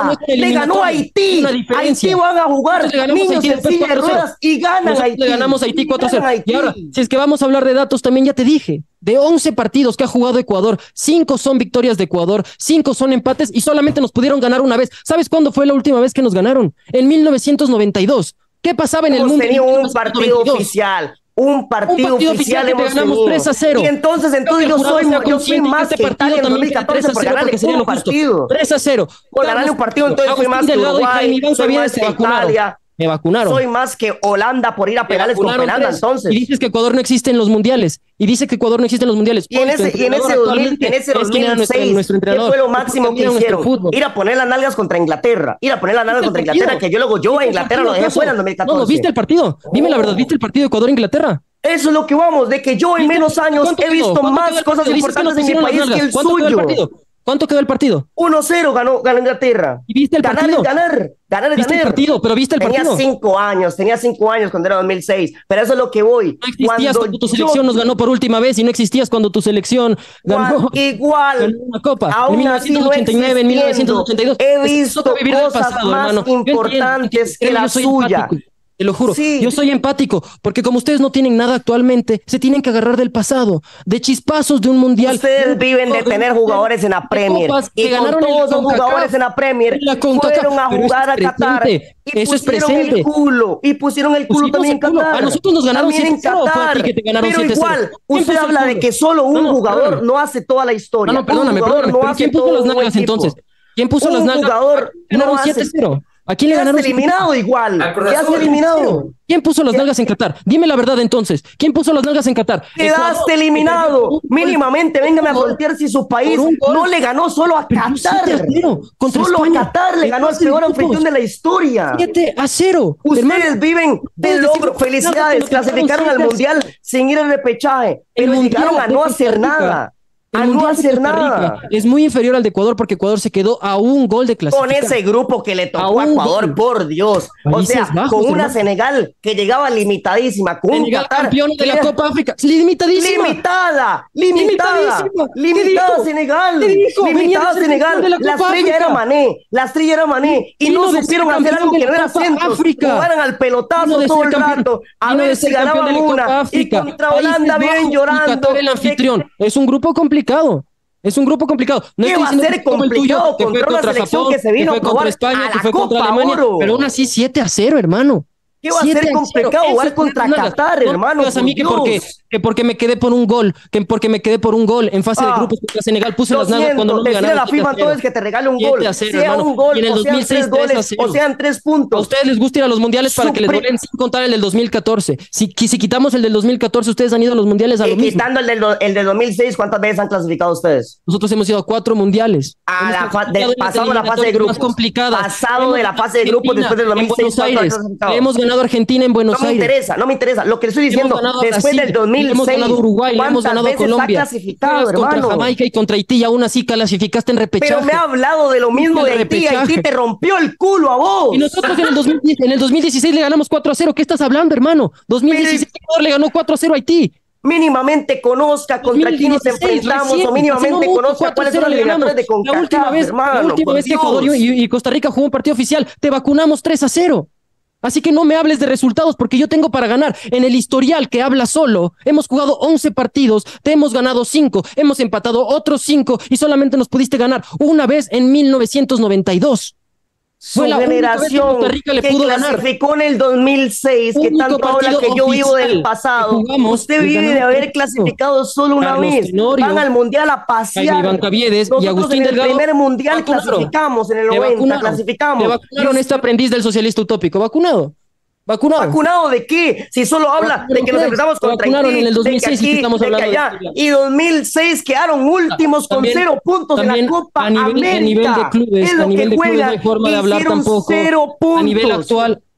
Europa. Le ganó a Haití. Haití van a jugar niños en silla de ruedas y ganan a Haití. Le ganamos a Haití cuatro cero. Y ahora, si es que vamos a hablar de datos, también ya te dije, de once partidos que ha jugado Ecuador, cinco son victorias de Ecuador, cinco son empates y solamente nos pudieron ganar una vez. ¿Sabes cuándo fue la última vez que nos ganaron? En mil novecientos noventa y dos. ¿Qué pasaba en el mundo? Hemos tenido un partido oficial. Un partido, un partido oficial, oficial hemos ganamos tres a cero. Y entonces, entonces yo soy, yo soy más que Italia en dos mil catorce por ganarle un partido. tres a cero. Por ganarle un partido, entonces soy más que Uruguay, soy más que Italia. Me vacunaron. Soy más que Holanda por ir a penales con Holanda, entonces. Y dices que Ecuador no existe en los mundiales. Y dice que Ecuador no existe en los mundiales. Y en ese, y en ese, dos mil, en ese dos mil seis, nuestro, ¿qué fue lo máximo que hicieron? Ir a poner las nalgas contra Inglaterra. Ir a poner las nalgas contra Inglaterra, que yo luego yo a Inglaterra lo dejé fuera en dos mil catorce. No, ¿viste el partido? Dime la verdad, ¿viste el partido de Ecuador-Inglaterra? Eso es lo que vamos, de que yo en menos años he visto más cosas importantes en mi país que el suyo. ¿Cuánto quedó el partido? uno cero ganó, ganó Inglaterra. ¿Y viste el ganar partido? Es ganar, ganar es ¿Viste ganar. el partido? Pero viste el tenía partido. Tenía cinco años, tenía cinco años cuando era dos mil seis, pero eso es lo que voy. No existías cuando, cuando tu selección yo... nos ganó por última vez y no existías cuando tu selección ganó, igual, ganó una copa. Aún en mil novecientos ochenta y nueve, en mil novecientos ochenta y dos. He visto cosas pasado, más hermano. importantes que la suya. Empático. Te lo juro, sí. Yo soy empático, porque como ustedes no tienen nada actualmente, se tienen que agarrar del pasado, de chispazos de un mundial. Ustedes viven de tener jugadores en la Premier, y con todos los jugadores en la Premier fueron a jugar a Qatar, y eso es pusieron presente. el culo, y pusieron el culo también en Qatar. A nosotros nos ganaron siete cero, pero igual, usted habla de que solo un jugador no hace toda la historia. No, no, perdóname, perdóname, pero ¿quién puso las nalgas entonces? ¿Quién puso las nalgas? Un jugador no siete cero. ¿A quién le ganaron? eliminado igual. Quedaste eliminado. ¿Quién puso las nalgas en Qatar? Dime la verdad entonces. ¿Quién puso las nalgas en Qatar? Quedaste eliminado. Mínimamente, véngame a voltear si su país no le ganó solo a Qatar. Solo a Qatar le ganó al peor anfitrión de la historia. siete a cero. Ustedes viven de logro. Felicidades. Clasificaron al mundial sin ir al repechaje. Pero llegaron a no hacer nada. A no hacer nada. Es muy inferior al de Ecuador porque Ecuador se quedó a un gol de clasificar. Con ese grupo que le tocó a, a Ecuador, gol. Por Dios. O sea, bajos, con una hermano. Senegal que llegaba limitadísima. Con Senegal, un Qatar campeón de la Copa África. Limitadísima. Limitada. Limitada. Limitada Senegal. Limitada Senegal. La estrella era Mané. La estrella era Mané. Y no supieron hacer algo que no era centro. Jugaran al pelotazo todo el rato. A ver si ganaban una. Y contra Holanda vienen llorando. El anfitrión. Es un grupo complicado. Es un grupo complicado. No ¿Qué va a ser complicado tuyo, contra una selección Japón, que se vino que fue a contra España, a que fue Copa contra Alemania, Oro. Pero aún así siete a cero, hermano. ¿Qué va a ser complicado jugar contra Qatar, no, hermano? No, a mí que porque, que porque me quedé por un gol, que porque me quedé por un gol en fase ah, de grupos contra Senegal, puse las nalgas cuando no me ganaron. La FIFA entonces que te regale un gol, cero, sea hermano. un gol, y en el o sean tres goles, o sean tres puntos. A ustedes les gusta ir a los mundiales para Supre que les golen sin contar el del dos mil catorce. Si, si quitamos el del dos mil catorce, ustedes han ido a los mundiales a lo y mismo. Quitando el del, el del dos mil seis, ¿cuántas veces han clasificado ustedes? Nosotros hemos ido a cuatro mundiales. A la fa de, pasado la fase de grupos. Más complicada. Pasado de la fase de grupos después del dos mil seis. Hemos ganado Argentina en Buenos no me Aires. interesa, no me interesa. Lo que le estoy diciendo, después del dos mil seis, hemos ganado Uruguay, hemos ganado Colombia, clasificado, hermano. Contra Jamaica y contra Haití, y aún así clasificaste en repechaje. Pero me ha hablado de lo mismo de Haití. Haití te rompió el culo a vos. Y nosotros en el, dos mil diez, en el dos mil dieciséis le ganamos cuatro a cero. ¿Qué estás hablando, hermano? dos mil dieciséis Ecuador le ganó cuatro a cero a Haití. Mínimamente conozca contra quién nos enfrentamos recién, o mínimamente no conozca cuáles son las eliminatorias de CONCACAF, La última vez, hermano, la última vez que Ecuador y, y Costa Rica jugó un partido oficial, te vacunamos tres a cero. Así que no me hables de resultados porque yo tengo para ganar. En el historial que habla solo, hemos jugado once partidos, te hemos ganado cinco, hemos empatado otros cinco y solamente nos pudiste ganar una vez en mil novecientos noventa y dos. Su Fue la generación que, Rica le que pudo clasificó ganar. En el dos mil seis, que tanto habla que yo vivo del pasado. Jugamos, Usted vive de haber clasificado solo una Carlos vez. Tenorio, Van al mundial a pasear. Iván Caviedes y Agustín en el Delgado. primer mundial clasificamos en el noventa, clasificamos. Te vacunaron este aprendiz del socialista utópico, vacunado. ¿Vacunado? ¿Vacunado de qué? Si solo habla de que nos enfrentamos contra Haití, en el dos mil seis, de que aquí, estamos de que allá. De y dos mil seis quedaron últimos también, con cero puntos en la Copa a nivel, América. A nivel de clubes, es lo a nivel que de clubes juega, no hay forma de hablar tampoco. Cero puntos. A nivel actual,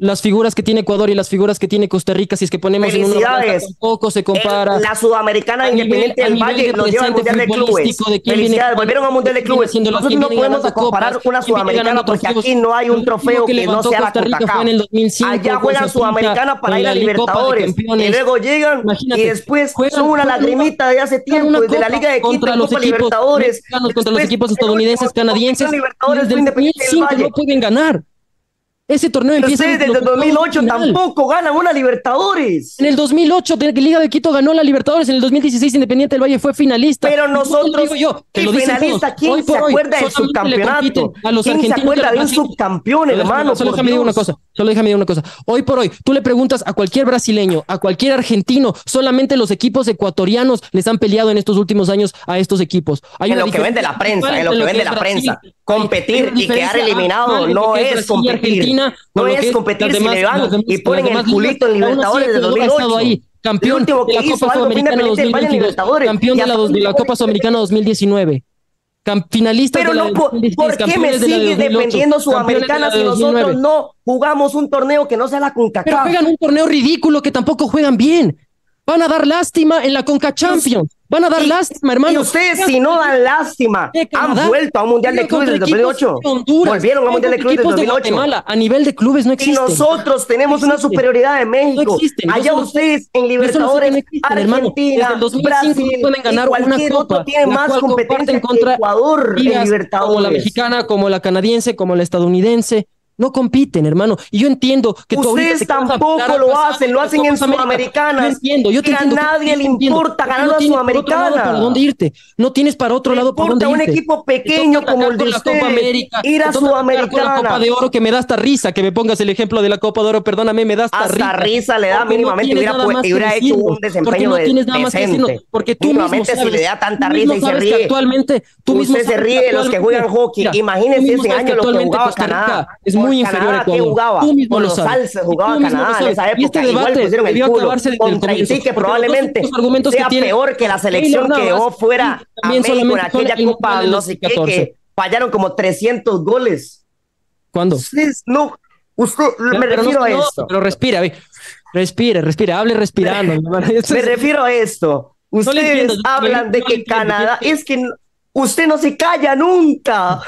las figuras que tiene Ecuador y las figuras que tiene Costa Rica, si es que ponemos en una balanza, tampoco se compara. El, la Sudamericana Independiente del Valle lo lleva al Mundial de Clubes. De Felicidades, volvieron al Mundial de Clubes. Nosotros no podemos comparar una Sudamericana porque aquí no hay un trofeo que, que no sea la CONCACAF. Allá juegan Sudamericana para ir a Libertadores y luego llegan Imagínate, y después son una lagrimita de hace tiempo desde la Liga de Quito, Copa Libertadores, contra los equipos estadounidenses, canadienses. Desde el dos mil cinco no pueden ganar. Ese torneo Pero empieza. Ustedes desde el dos mil ocho tampoco ganan una Libertadores. En el dos mil ocho, de Liga de Quito ganó la Libertadores. En el dos mil dieciséis, Independiente del Valle fue finalista. Pero nosotros, digo yo, que lo finalista, ¿quién hoy se acuerda del subcampeonato? A los ¿Quién se acuerda de un subcampeón, solo hermano? Solo déjame decir una cosa. Solo déjame decir una cosa. Hoy por hoy, tú le preguntas a cualquier brasileño, a cualquier argentino, solamente los equipos ecuatorianos les han peleado en estos últimos años a estos equipos. Hay en lo que vende la prensa, en lo que vende la prensa. Competir y quedar eliminado no es competir. No es competir si le van y ponen el culito en Libertadores de dos mil ocho. Ahí, campeón de la Copa Sudamericana dos mil veintidós, campeón de la, de la Copa Sudamericana dos mil diecinueve. Cam, finalista Pero de la no, por, ¿por qué me sigue dependiendo Sudamericana si nosotros no jugamos un torneo que no sea la CONCACAF? Pero juegan un torneo ridículo que tampoco juegan bien. Van a dar lástima en la Conca Champions. Van a dar y, lástima, hermano. Y ustedes, si no dan lástima, han vuelto a un Mundial de Clubes del dos mil ocho. Volvieron a un Mundial de Clubes del dos mil ocho. A nivel de clubes no existen. Y nosotros tenemos no una superioridad de México. No existen, Allá no ustedes en Libertadores, no existen, Argentina, Brasil, no pueden ganar una copa. Tiene más competencia contra Ecuador en Libertadores. Como la mexicana, como la canadiense, como la estadounidense. No compiten, hermano. Y yo entiendo que tú ustedes tampoco lo hacen, lo hacen en Sudamericana. Yo entiendo, yo te entiendo. A nadie le importa ganar la Sudamericana. ¿Para dónde irte? No tienes para otro lado para dónde irte. un equipo pequeño como el de ustedes ir a Sudamericana. La Copa de Oro que me da hasta risa que me pongas el ejemplo de la Copa de Oro, perdóname, me da hasta risa. Hasta risa le da mínimamente, hubiera hecho un desempeño decente. Porque tú mismo si le da tanta risa y se ríe. Actualmente tú mismo se ríe de los que juegan hockey. Imagínense ese año lo que jugaba Canadá. Es muy inferior a Ecuador. Jugaba, tú mismo por lo los sabes. salses jugaba Canadá en esa época. Y este debate igual pusieron debió el culo acabarse desde contra el comienzo, Haití, que probablemente sea que tiene, peor que la selección que dejó fuera a México en aquella Copa no sé qué, que fallaron como trescientos goles. ¿Cuándo? Ustedes, no, usted, pero, me refiero no, a esto. Pero respira, ve. respire, respire, hable respirando. Me refiero a esto. Ustedes no hablan de que Canadá, es que usted no se calla nunca.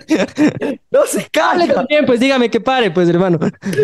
No se calla. También, pues dígame que pare, pues, hermano.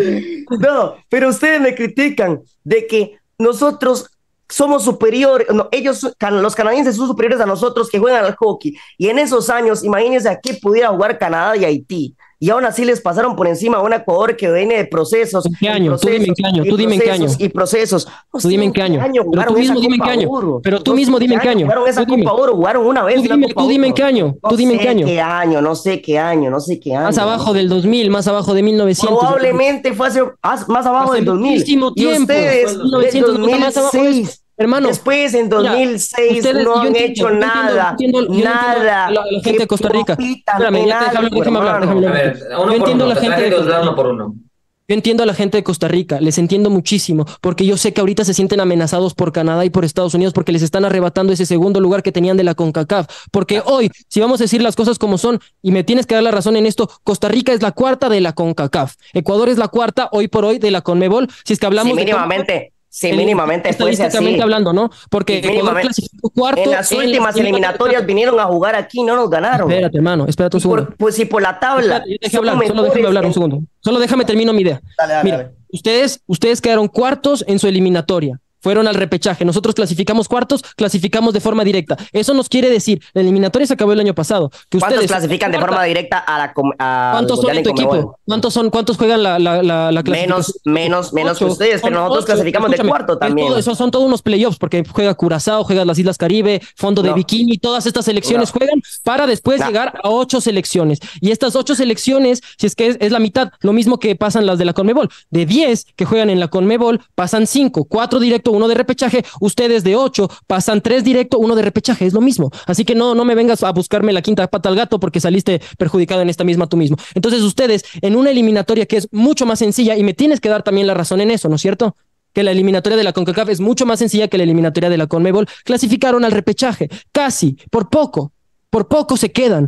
No, pero ustedes me critican de que nosotros somos superiores. No, ellos, los canadienses son superiores a nosotros que juegan al hockey. Y en esos años, imagínense aquí pudiera jugar Canadá y Haití. Y aún así les pasaron por encima a un Ecuador que viene de procesos. ¿En qué año? Tú dime en qué año. Tú dime en qué año. Y procesos. Tú dime en qué año. Pero tú mismo dime en qué año. Pero tú mismo dime en qué año. Jugaron esa Copa Oro, jugaron una vez. Tú dime en qué año. Tú dime en qué año. No sé qué año, no sé qué año, no sé qué año. Más abajo del dos mil, más abajo de mil novecientos. Probablemente fue hace más abajo del dos mil. Muchísimo tiempo. Y ustedes, del dos mil seis. Hermano, después en dos mil seis mira, no han entiendo, hecho yo nada, entiendo, yo nada. La, la gente de Costa Rica. Espérame, ya te déjame, déjame hablar, déjame hablar. A ver, uno yo entiendo uno, la gente de uno por uno. Yo entiendo a la gente de Costa Rica, les entiendo muchísimo, porque yo sé que ahorita se sienten amenazados por Canadá y por Estados Unidos porque les están arrebatando ese segundo lugar que tenían de la CONCACAF. Porque hoy, si vamos a decir las cosas como son, y me tienes que dar la razón en esto, Costa Rica es la cuarta de la CONCACAF. Ecuador es la cuarta hoy por hoy de la CONMEBOL. Si es que hablamos sí, mínimamente. de Sí, mínimamente estadísticamente hablando, ¿no? Porque Ecuador clasificó cuarto en las últimas en la... eliminatorias vinieron a jugar aquí, no nos ganaron. Espérate, hermano, espérate un segundo. Por, pues si por la tabla. Espérate, hablar, solo déjame hablar un segundo. Solo déjame termino mi idea. Dale, dale, Mira, dale. Ustedes, ustedes quedaron cuartos en su eliminatoria. Fueron al repechaje. Nosotros clasificamos cuartos, clasificamos de forma directa. Eso nos quiere decir, la eliminatoria se acabó el año pasado. Que ¿Cuántos ustedes clasifican de forma directa a la a ¿Cuántos son en tu equipo? ¿Cuántos son? ¿Cuántos juegan la, la, la, la Menos, menos, menos que ustedes, pero nosotros ocho. clasificamos Escúchame, de cuarto también. Todo eso son todos unos playoffs, porque juega Curazao, juega las Islas Caribe, Fondo de no. Bikini, todas estas selecciones no. juegan para después no. llegar a ocho selecciones. Y estas ocho selecciones, si es que es, es la mitad, lo mismo que pasan las de la CONMEBOL. De diez que juegan en la CONMEBOL, pasan cinco, cuatro directo, uno de repechaje. Ustedes de ocho pasan tres directo, uno de repechaje, es lo mismo. Así que no, no me vengas a buscarme la quinta pata al gato porque saliste perjudicado en esta misma tú mismo. Entonces ustedes en una eliminatoria que es mucho más sencilla, y me tienes que dar también la razón en eso, ¿no es cierto? Que la eliminatoria de la CONCACAF es mucho más sencilla que la eliminatoria de la CONMEBOL, clasificaron al repechaje, casi, por poco, por poco se quedan.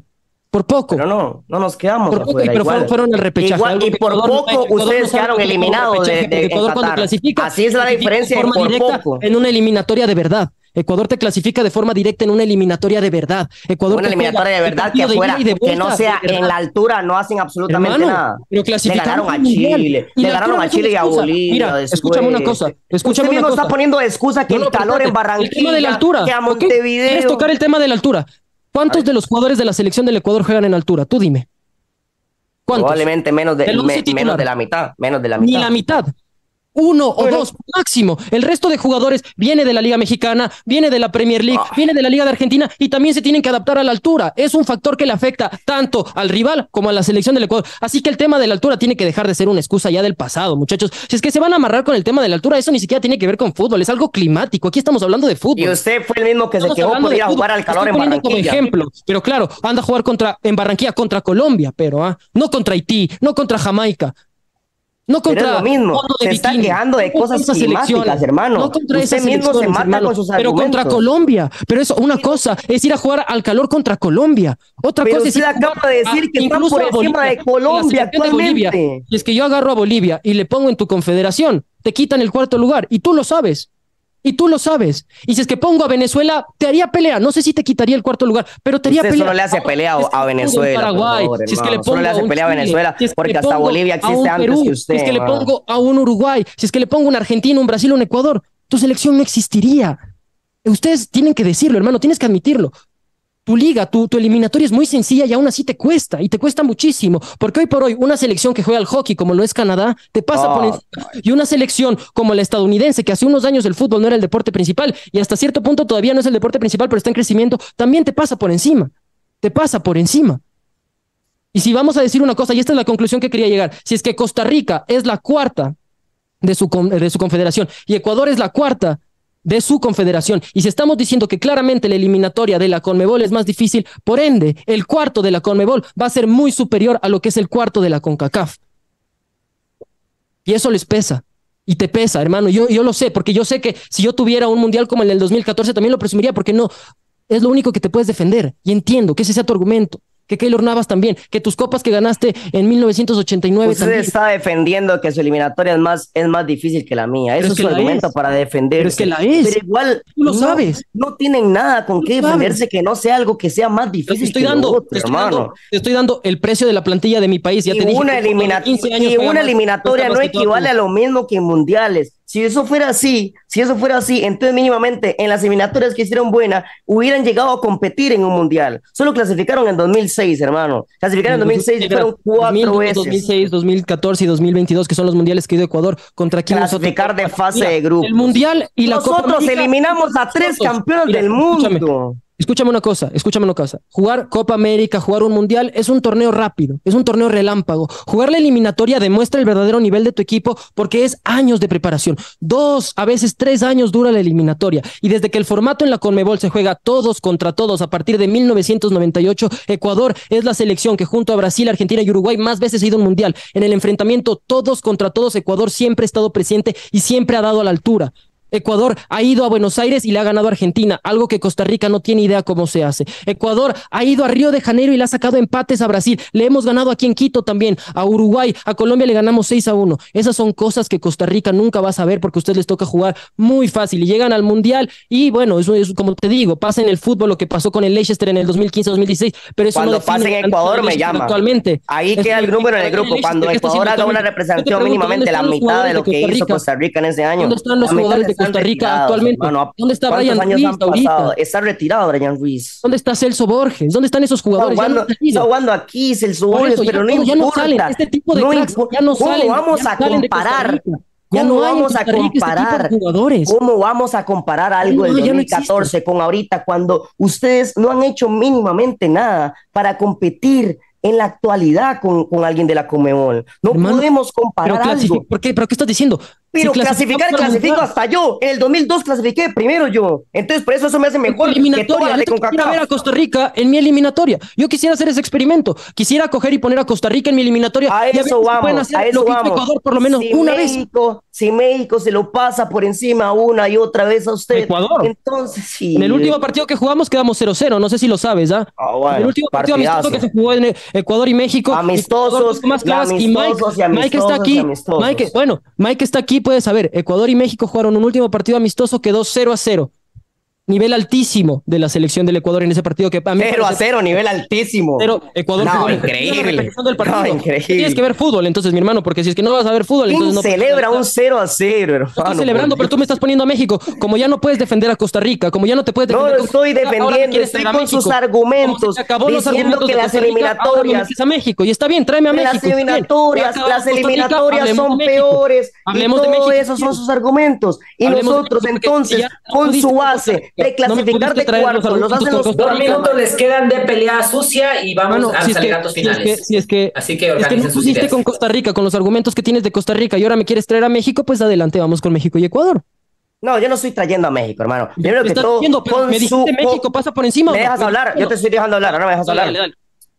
Por poco. Pero no, no nos quedamos por poco, afuera. y pero igual. fueron el repechaje. Igual, y por Ecuador, poco Ecuador ustedes no sabe quedaron lo que es un eliminados de, repechaje, de, Ecuador en cuando Qatar. clasifica, Así es la clasifica diferencia de forma por directa poco. en una eliminatoria de verdad. Ecuador te clasifica de forma directa en una eliminatoria de verdad. Ecuador una eliminatoria de verdad que fuera, que no sea en la altura, no hacen absolutamente Hermano, nada. Pero le ganaron a Chile, le ganaron a Chile y a Bolivia. Mira, después. escúchame una cosa. Escúchame Usted mismo una cosa. está poniendo de excusa que no, no, el calor en Barranquilla, el tema de la altura, que a Montevideo. ¿Quieres tocar el tema de la altura? ¿Cuántos de los jugadores de la selección del Ecuador juegan en altura? Tú dime. ¿Cuántos? Probablemente menos de, me, menos de la mitad. Menos de la mitad. Ni la mitad. Uno bueno. o dos máximo. El resto de jugadores viene de la Liga Mexicana, viene de la Premier League, oh. viene de la Liga de Argentina y también se tienen que adaptar a la altura. Es un factor que le afecta tanto al rival como a la selección del Ecuador. Así que el tema de la altura tiene que dejar de ser una excusa ya del pasado, muchachos. Si es que se van a amarrar con el tema de la altura, eso ni siquiera tiene que ver con fútbol, es algo climático. Aquí estamos hablando de fútbol. Y usted fue el mismo que estamos se quejó por ir a jugar al calor en Barranquilla. Como ejemplo, pero claro, anda a jugar contra, en Barranquilla contra Colombia, pero ah, no contra Haití, no contra Jamaica. No contra pero es lo mismo, se bikini, están quejando de no cosas climáticas, hermano. No contra Usted mismo se mata hermano, con sus pero argumentos. contra Colombia. Pero eso, una cosa es ir a jugar al calor contra Colombia. Otra pero cosa usted es acaba de decir a, que están por encima de Colombia actualmente. De Bolivia, y es que yo agarro a Bolivia y le pongo en tu confederación, te quitan el cuarto lugar y tú lo sabes. Y tú lo sabes. Y si es que pongo a Venezuela, te haría pelea. No sé si te quitaría el cuarto lugar, pero te haría Usted pelea. Solo le hace pelea a, a Venezuela. Paraguay, favor, si es que le pongo solo le hace pelea a Venezuela, si es porque hasta Bolivia existe antes Perú, que usted. Si es que man. le pongo a un Uruguay, si es que le pongo un Argentina, un Brasil, un Ecuador, tu selección no existiría. Ustedes tienen que decirlo, hermano, tienes que admitirlo. Tu liga, tu, tu eliminatoria es muy sencilla y aún así te cuesta, y te cuesta muchísimo, porque hoy por hoy una selección que juega al hockey como lo es Canadá, te pasa oh. por encima, y una selección como la estadounidense, que hace unos años el fútbol no era el deporte principal, y hasta cierto punto todavía no es el deporte principal, pero está en crecimiento, también te pasa por encima, te pasa por encima. Y si vamos a decir una cosa, y esta es la conclusión que quería llegar, si es que Costa Rica es la cuarta de su, de su confederación, y Ecuador es la cuarta de su confederación, y si estamos diciendo que claramente la eliminatoria de la CONMEBOL es más difícil, por ende, el cuarto de la CONMEBOL va a ser muy superior a lo que es el cuarto de la CONCACAF. Y eso les pesa, y te pesa, hermano, yo, yo lo sé, porque yo sé que si yo tuviera un mundial como el del dos mil catorce también lo presumiría, porque no, es lo único que te puedes defender, y entiendo que ese sea tu argumento, que Keylor Navas también, que tus copas que ganaste en mil novecientos ochenta y nueve Usted también. está defendiendo que su eliminatoria es más, es más difícil que la mía. Eso es su argumento es. para defender. Pero es que la es. Pero igual tú lo no, sabes. No tienen nada con qué defenderse sabes. que no sea algo que sea más difícil estoy que dando, lo otro, te estoy hermano. Dando, te estoy dando el precio de la plantilla de mi país. Ya y te dije una, que elimina y una eliminatoria no equivale a lo mismo que en mundiales. Si eso fuera así, si eso fuera así, entonces mínimamente en las eliminatorias que hicieron buena, hubieran llegado a competir en un mundial. Solo clasificaron en dos mil seis, hermano. Clasificaron en dos mil seis y fueron cuatro dos mil, veces. dos mil seis, dos mil catorce y dos mil veintidós, que son los mundiales que ha ido Ecuador. ¿Contra quién clasificar de fase Mira, de grupo. El mundial y la Nosotros Copa América, eliminamos a tres campeones Mira, del mundo. Escúchame. Escúchame una cosa, escúchame una cosa. Jugar Copa América, jugar un mundial es un torneo rápido, es un torneo relámpago. Jugar la eliminatoria demuestra el verdadero nivel de tu equipo porque es años de preparación. Dos, a veces tres años dura la eliminatoria. Y desde que el formato en la CONMEBOL se juega todos contra todos a partir de mil novecientos noventa y ocho, Ecuador es la selección que junto a Brasil, Argentina y Uruguay más veces ha ido a un mundial. En el enfrentamiento todos contra todos, Ecuador siempre ha estado presente y siempre ha dado a la altura. Ecuador ha ido a Buenos Aires y le ha ganado a Argentina, algo que Costa Rica no tiene idea cómo se hace. Ecuador ha ido a Río de Janeiro y le ha sacado empates a Brasil. Le hemos ganado aquí en Quito también, a Uruguay, a Colombia le ganamos seis a uno. Esas son cosas que Costa Rica nunca va a saber porque a ustedes les toca jugar muy fácil y llegan al Mundial y bueno, eso es como te digo, pasa en el fútbol lo que pasó con el Leicester en el dos mil quince dos mil dieciséis, pero eso Cuando no pase en Ecuador me llama. Actualmente. Ahí queda el número en el grupo. Cuando Ecuador haga una representación mínimamente la mitad de lo que hizo Costa Rica en ese año. ¿Dónde están los jugadores de Costa Rica actualmente? Hermano, ¿dónde está Brian Ruiz ahorita? Está retirado Brian Ruiz. ¿Dónde está Celso Borges? ¿Dónde están esos jugadores? Está jugando, está jugando aquí Celso Borges, eso, pero ya, no ya importa. No salen. Este tipo de no cracks ya no ¿Cómo salen, vamos ya a comparar? Ya ¿Cómo no vamos a comparar? Este jugadores. ¿Cómo vamos a comparar algo del no, dos mil catorce no con ahorita cuando ustedes no han hecho mínimamente nada para competir en la actualidad con, con alguien de la CONMEBOL? No Hermano, podemos comparar pero algo. ¿Por qué? ¿Pero qué estás diciendo? Pero Si clasificar, clasificamos al clasifico Mundial. hasta yo. En el dos mil dos clasifiqué primero yo. Entonces, por eso eso me hace mejor que Eliminatoria. todas las Yo de te quisiera ver a CONCACAF. Costa Rica en mi eliminatoria. Yo quisiera hacer ese experimento. Quisiera coger y poner a Costa Rica en mi eliminatoria. A y a ver eso si pueden vamos, hacer a lo eso que hizo vamos. Ecuador por lo menos Si una vez. México, si México se lo pasa por encima una y otra vez a usted, Ecuador. entonces sí. En el último partido que jugamos quedamos cero cero, no sé si lo sabes, ¿ah? Ah, bueno, en el último partido partidazo. amistoso que se jugó en eh, Ecuador y México. Amistosos, Ecuador más y claras, y Mike, amistosos, y Mike está amistosos, y aquí. amistosos. Mike, bueno, Mike está aquí, puedes saber. Ecuador y México jugaron un último partido amistoso, quedó cero a cero. Nivel altísimo de la selección del Ecuador en ese partido que a mí cero a parece- cero, nivel altísimo. Pero Ecuador No, jugó la increíble. repetición del partido. No, increíble. Tienes que ver fútbol, entonces, mi hermano, porque si es que no vas a ver fútbol, ¿Quién entonces no celebra un cero a cero, hermano? No estoy celebrando, Por pero tú me estás poniendo a México. Como ya no puedes defender a Costa Rica, como ya no te puedes No defender. lo con estoy Costa Rica, ahora me defendiendo, quieres estoy traer a con sus México. argumentos, Como se te acabó los diciendo argumentos que de las Costa Rica, ahora me eliminatorias- metes a México. Y está bien, tráeme a Que México. las está bien. eliminatorias, Ya acabamos las Costa Rica, eliminatorias hablemos son de México. peores Hablemos y de todo México, esos son tío. sus argumentos. Y Hablemos de nosotros México, porque entonces, ya no con pudiste su con Costa base Rica, de no me clasificar pudiste de traer los cuarto, los argumentos hacen con los Costa Dos Rica. minutos les quedan de pelea sucia y vamos Mano, a si los es, que, alegatos si, es finales. que, si es que, Así que si es que no organicen sus pusiste ideas. con Costa Rica, con los argumentos que tienes de Costa Rica y ahora me quieres traer a México, pues adelante, vamos con México y Ecuador. No, yo no estoy trayendo a México, hermano. Primero Me que estás todo, diciendo, pero con me su... dijiste México pasa por encima. ¿o ¿Me no? dejas Me hablar? dijiste, Yo te estoy dejando hablar, ahora me dejas Dale, hablar. dale, dale.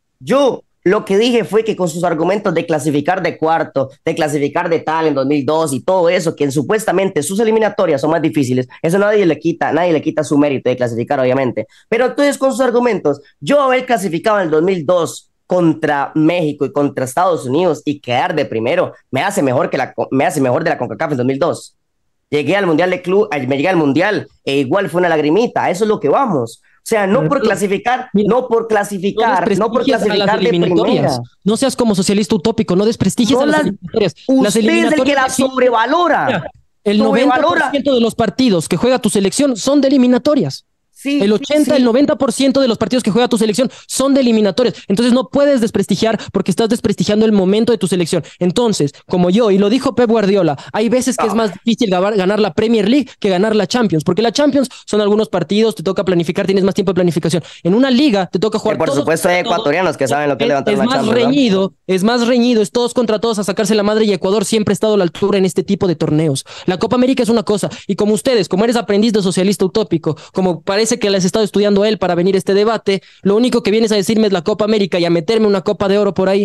Yo lo que dije fue que con sus argumentos de clasificar de cuarto, de clasificar de tal en dos mil dos y todo eso, que supuestamente sus eliminatorias son más difíciles, eso nadie le quita, nadie le quita su mérito de clasificar, obviamente. Pero entonces con sus argumentos, yo haber clasificado en el dos mil dos contra México y contra Estados Unidos y quedar de primero, me hace mejor que la, me hace mejor de la CONCACAF en dos mil dos. Llegué al Mundial de Club, me llegué al Mundial e igual fue una lagrimita, a eso es lo que vamos. O sea, no por clasificar, Mira, no por clasificar, no por desprestigies a las clasificar de primera. eliminatorias. No seas como socialista utópico, no desprestigies No a las, las- eliminatorias. Las Usted es el que eliminatorias la existen. sobrevalora. Mira, el noventa por Sobrevalora. ciento de los partidos que juega tu selección son de eliminatorias. Sí, El ochenta, sí. el noventa por ciento de los partidos que juega tu selección son de eliminatorias. Entonces no puedes desprestigiar porque estás desprestigiando el momento de tu selección. Entonces, como yo, y lo dijo Pep Guardiola, hay veces que No. es más difícil ganar, ganar la Premier League que ganar la Champions, porque la Champions son algunos partidos, te toca planificar, tienes más tiempo de planificación. En una liga te toca jugar Que por todos supuesto hay contra todos. ecuatorianos que saben lo que es Es, levantar es una más Champions, ¿verdad? reñido, es más reñido, es todos contra todos a sacarse la madre y Ecuador siempre ha estado a la altura en este tipo de torneos. La Copa América es una cosa y como ustedes, como eres aprendiz de socialista utópico, como parece que les has estado estudiando él para venir a este debate, lo único que vienes a decirme es la Copa América y a meterme una Copa de Oro por ahí.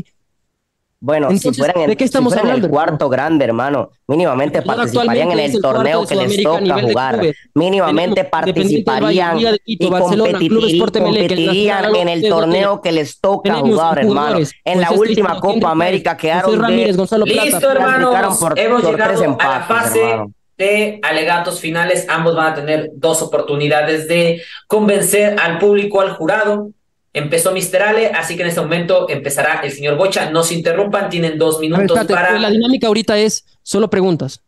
Bueno, Entonces, si fueran, en, ¿de qué estamos si fueran hablando, el cuarto grande, hermano, mínimamente Ecuador participarían en actualmente es el el cuarto torneo de que les Sudamérica a toca nivel de jugar. clubes. Mínimamente Tenemos Independiente del Valle, participarían Liga de y Quito, Barcelona, Club competiti- Sport Emelec, el competirían Nacional, en el Alonso, torneo que les toca tenemos jugar, hermano. jugadores, En la Moisés última Cristo, Copa Henry América Pérez, quedaron José Ramírez, de... Gonzalo Plata. Listo, clasificaron hermanos. por- Hemos por llegado tres a la empates, fase hermano. de alegatos finales. Ambos van a tener dos oportunidades de convencer al público, al jurado. Empezó mister Ale, así que en este momento empezará el señor Bocha. No se interrumpan, tienen dos A ver, minutos espérate, para... la dinámica ahorita es solo preguntas.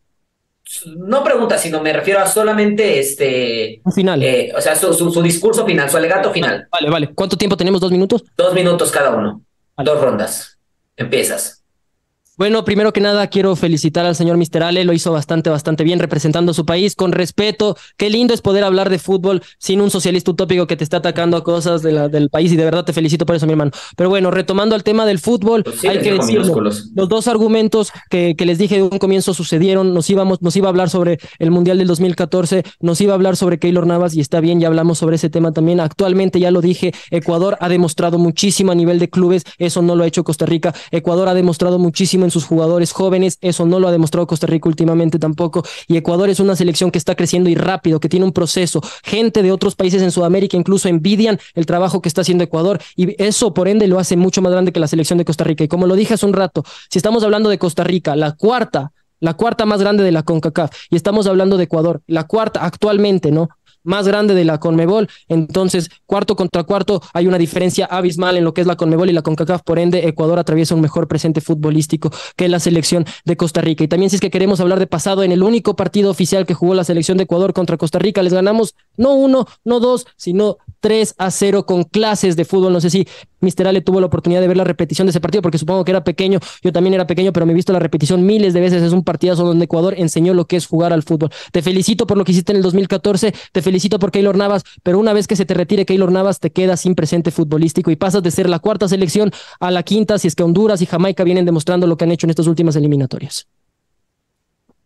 No preguntas, sino me refiero a solamente este... Un final. eh, o sea, su, su, su discurso final, su alegato final. Vale, vale. ¿Cuánto tiempo tenemos? ¿Dos minutos? Dos minutos cada uno. Vale. Dos rondas. Empiezas. Bueno, primero que nada quiero felicitar al señor mister Ale, lo hizo bastante, bastante bien representando a su país con respeto. Qué lindo es poder hablar de fútbol sin un socialista utópico que te está atacando a cosas de la, del país y de verdad te felicito por eso, mi hermano. Pero bueno, retomando al tema del fútbol, Pues sí, hay les que dijo decirlo. minúsculos. Los dos argumentos que, que les dije de un comienzo sucedieron, nos íbamos, nos iba a hablar sobre el Mundial del dos mil catorce, nos iba a hablar sobre Keylor Navas y está bien, ya hablamos sobre ese tema también. Actualmente, ya lo dije, Ecuador ha demostrado muchísimo a nivel de clubes, eso no lo ha hecho Costa Rica. Ecuador ha demostrado muchísimo en sus jugadores jóvenes, eso no lo ha demostrado Costa Rica últimamente tampoco. Y Ecuador es una selección que está creciendo y rápido, que tiene un proceso. Gente de otros países en Sudamérica incluso envidian el trabajo que está haciendo Ecuador y eso por ende lo hace mucho más grande que la selección de Costa Rica. Y como lo dije hace un rato, si estamos hablando de Costa Rica, la cuarta, la cuarta más grande de la CONCACAF, y estamos hablando de Ecuador, la cuarta actualmente, ¿no? Más grande de la CONMEBOL, entonces cuarto contra cuarto hay una diferencia abismal en lo que es la CONMEBOL y la CONCACAF, por ende Ecuador atraviesa un mejor presente futbolístico que la selección de Costa Rica. Y también si es que queremos hablar de pasado, en el único partido oficial que jugó la selección de Ecuador contra Costa Rica, les ganamos no uno, no dos, sino tres a cero con clases de fútbol. No sé si mister Ale tuvo la oportunidad de ver la repetición de ese partido, porque supongo que era pequeño, yo también era pequeño, pero me he visto la repetición miles de veces. Es un partidazo donde Ecuador enseñó lo que es jugar al fútbol. Te felicito por lo que hiciste en el dos mil catorce, te felicito por Keylor Navas, pero una vez que se te retire Keylor Navas, te quedas sin presente futbolístico y pasas de ser la cuarta selección a la quinta, si es que Honduras y Jamaica vienen demostrando lo que han hecho en estas últimas eliminatorias.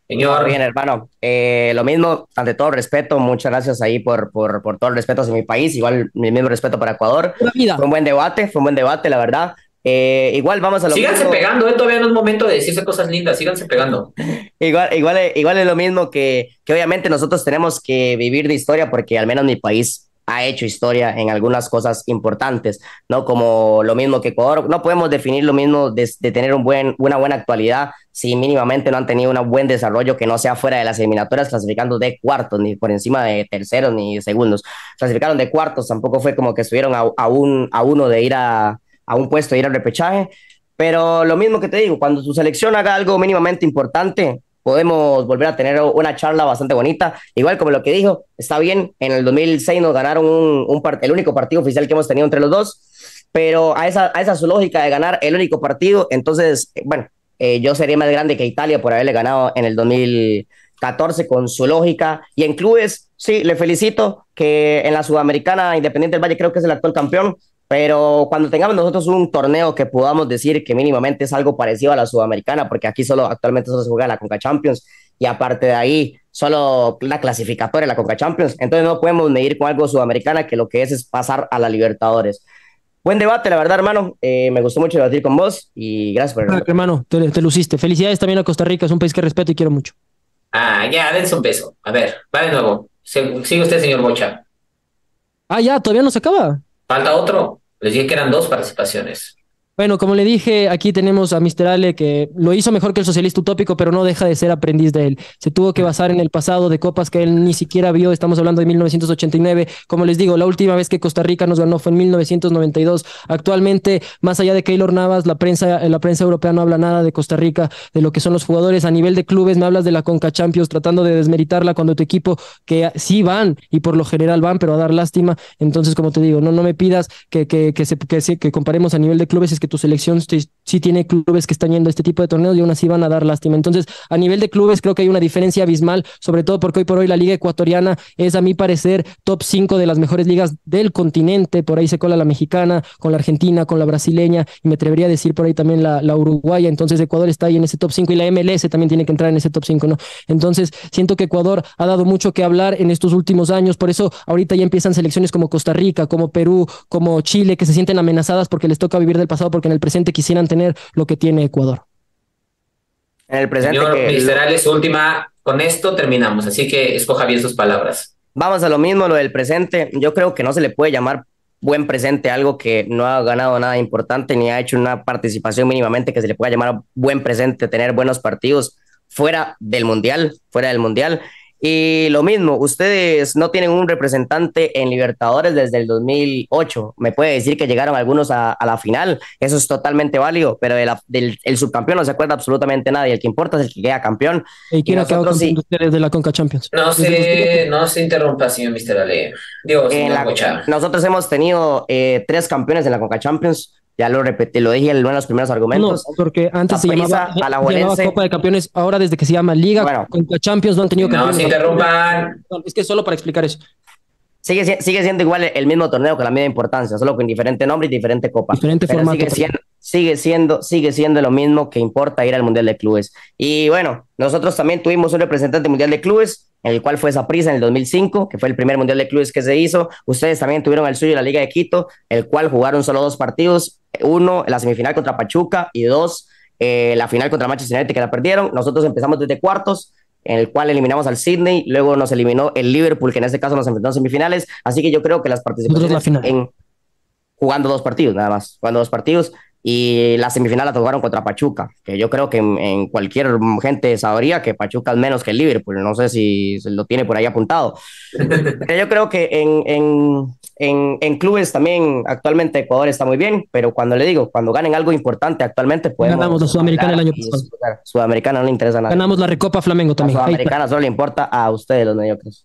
Todo Señor, bien, hermano. Eh, lo mismo, ante todo respeto, muchas gracias ahí por, por, por todo el respeto hacia mi país, igual mi mismo respeto para Ecuador. Pura vida. Fue un buen debate, fue un buen debate, la verdad. Eh, igual vamos a lo síganse mismo, pegando, ¿eh? Todavía no es momento de decirse cosas lindas, síganse pegando. igual, igual, igual es lo mismo que, que obviamente nosotros tenemos que vivir de historia porque al menos mi país ha hecho historia en algunas cosas importantes, ¿no? Como lo mismo que Ecuador. No podemos definir lo mismo de, de tener un buen, una buena actualidad si mínimamente no han tenido un buen desarrollo que no sea fuera de las eliminatorias, clasificando de cuartos, ni por encima de terceros ni de segundos. Clasificaron de cuartos, tampoco fue como que estuvieron a, a, un, a uno de ir a, a un puesto, de ir al repechaje. Pero lo mismo que te digo, cuando tu selección haga algo mínimamente importante, podemos volver a tener una charla bastante bonita. Igual como lo que dijo, está bien, en el dos mil seis nos ganaron un, un part el único partido oficial que hemos tenido entre los dos, pero a esa, a esa su lógica de ganar el único partido, entonces, eh, bueno, eh, yo sería más grande que Italia por haberle ganado en el dos mil catorce con su lógica. Y en clubes, sí, le felicito que en la Sudamericana Independiente del Valle creo que es el actual campeón, pero cuando tengamos nosotros un torneo que podamos decir que mínimamente es algo parecido a la Sudamericana, porque aquí solo actualmente solo se juega la Conca Champions y aparte de ahí solo la clasificatoria, la Conca Champions, entonces no podemos medir con algo Sudamericana que lo que es es pasar a la Libertadores. Buen debate, la verdad, hermano. Eh, me gustó mucho debatir con vos y gracias por el Ah, respeto. hermano, te, te luciste. Felicidades también a Costa Rica, es un país que respeto y quiero mucho. Ah, ya, dense un beso. A ver, va de nuevo. Se- Sigue usted, señor Bocha. Ah, ya, todavía no se acaba. ¿Falta otro? Les dije que eran dos participaciones. Bueno, como le dije, aquí tenemos a mister Ale que lo hizo mejor que el socialista utópico, pero no deja de ser aprendiz de él. Se tuvo que basar en el pasado de copas que él ni siquiera vio. Estamos hablando de mil novecientos ochenta y nueve. Como les digo, la última vez que Costa Rica nos ganó fue en mil novecientos noventa y dos. Actualmente, más allá de Keylor Navas, la prensa, la prensa europea no habla nada de Costa Rica, de lo que son los jugadores. A nivel de clubes, me hablas de la Conca Champions, tratando de desmeritarla cuando tu equipo, que sí van y por lo general van, pero a dar lástima. Entonces, como te digo, no, no me pidas que, que, que, se, que, se, que comparemos a nivel de clubes, es que tu selección sí tiene clubes que están yendo a este tipo de torneos y aún así van a dar lástima. Entonces, a nivel de clubes creo que hay una diferencia abismal, sobre todo porque hoy por hoy la liga ecuatoriana es, a mi parecer, top cinco de las mejores ligas del continente. Por ahí se cola la mexicana, con la argentina, con la brasileña, y me atrevería a decir por ahí también la, la uruguaya. Entonces, Ecuador está ahí en ese top cinco y la M L S también tiene que entrar en ese top cinco, ¿no? Entonces, siento que Ecuador ha dado mucho que hablar en estos últimos años. Por eso, ahorita ya empiezan selecciones como Costa Rica, como Perú, como Chile, que se sienten amenazadas porque les toca vivir del pasado, porque en el presente quisieran tener lo que tiene Ecuador. En el presente Señor que mister lo, Ale, su última. Con esto terminamos, así que escoja bien sus palabras. vamos a lo mismo, lo del presente. Yo creo que no se le puede llamar buen presente a algo que no ha ganado nada importante ni ha hecho una participación mínimamente que se le pueda llamar buen presente, tener buenos partidos fuera del mundial, fuera del mundial. Y lo mismo, ustedes no tienen un representante en Libertadores desde el dos mil ocho. Me puede decir que llegaron algunos a, a la final, eso es totalmente válido, pero de la, del el subcampeón no se acuerda absolutamente nadie. El que importa es el que queda campeón. ¿Y Y quién ha quedado nosotros campeón sí, de ustedes de la Conca Champions? No se, no se interrumpa, señor mister Ale. Digo, en señor la, Bocha. nosotros hemos tenido eh, tres campeones en la Conca Champions. Ya lo repetí, lo dije en uno de los primeros No, argumentos. porque antes se llamaba, Saprissa, se llamaba Alajuelense. Copa de Campeones, ahora desde que se llama Liga Bueno, Conca Champions no han tenido No se campeones. interrumpan. Es que solo para explicar eso. sigue, sigue siendo igual el mismo torneo con la misma importancia, solo con diferente nombre y diferente copa. Diferente Pero formato. sigue siendo, sigue, siendo, sigue siendo lo mismo que importa ir al Mundial de Clubes. Y bueno, nosotros también tuvimos un representante mundial de clubes, en el cual fue Saprissa en el dos mil cinco, que fue el primer Mundial de Clubes que se hizo. Ustedes también tuvieron el suyo en la Liga de Quito, el cual jugaron solo dos partidos, uno la semifinal contra Pachuca y dos eh, la final contra Manchester United que la perdieron. Nosotros empezamos desde cuartos, en el cual eliminamos al Sydney, luego nos eliminó el Liverpool, que en este caso nos enfrentó en semifinales, así que yo creo que las participaciones la final. en jugando dos partidos, nada más, jugando dos partidos, y la semifinal la jugaron contra Pachuca, que yo creo que en, en cualquier gente sabría que Pachuca es menos que el Liverpool, no sé si se lo tiene por ahí apuntado. Pero yo creo que en, en, en, en clubes también actualmente Ecuador está muy bien, pero cuando le digo, cuando ganen algo importante actualmente podemos... Ganamos la Sudamericana el año y pasado. disfrutar. Sudamericana no le interesa nada. Ganamos la Recopa Flamengo La también. Ahí está. Sudamericana solo le importa a ustedes los mediocres.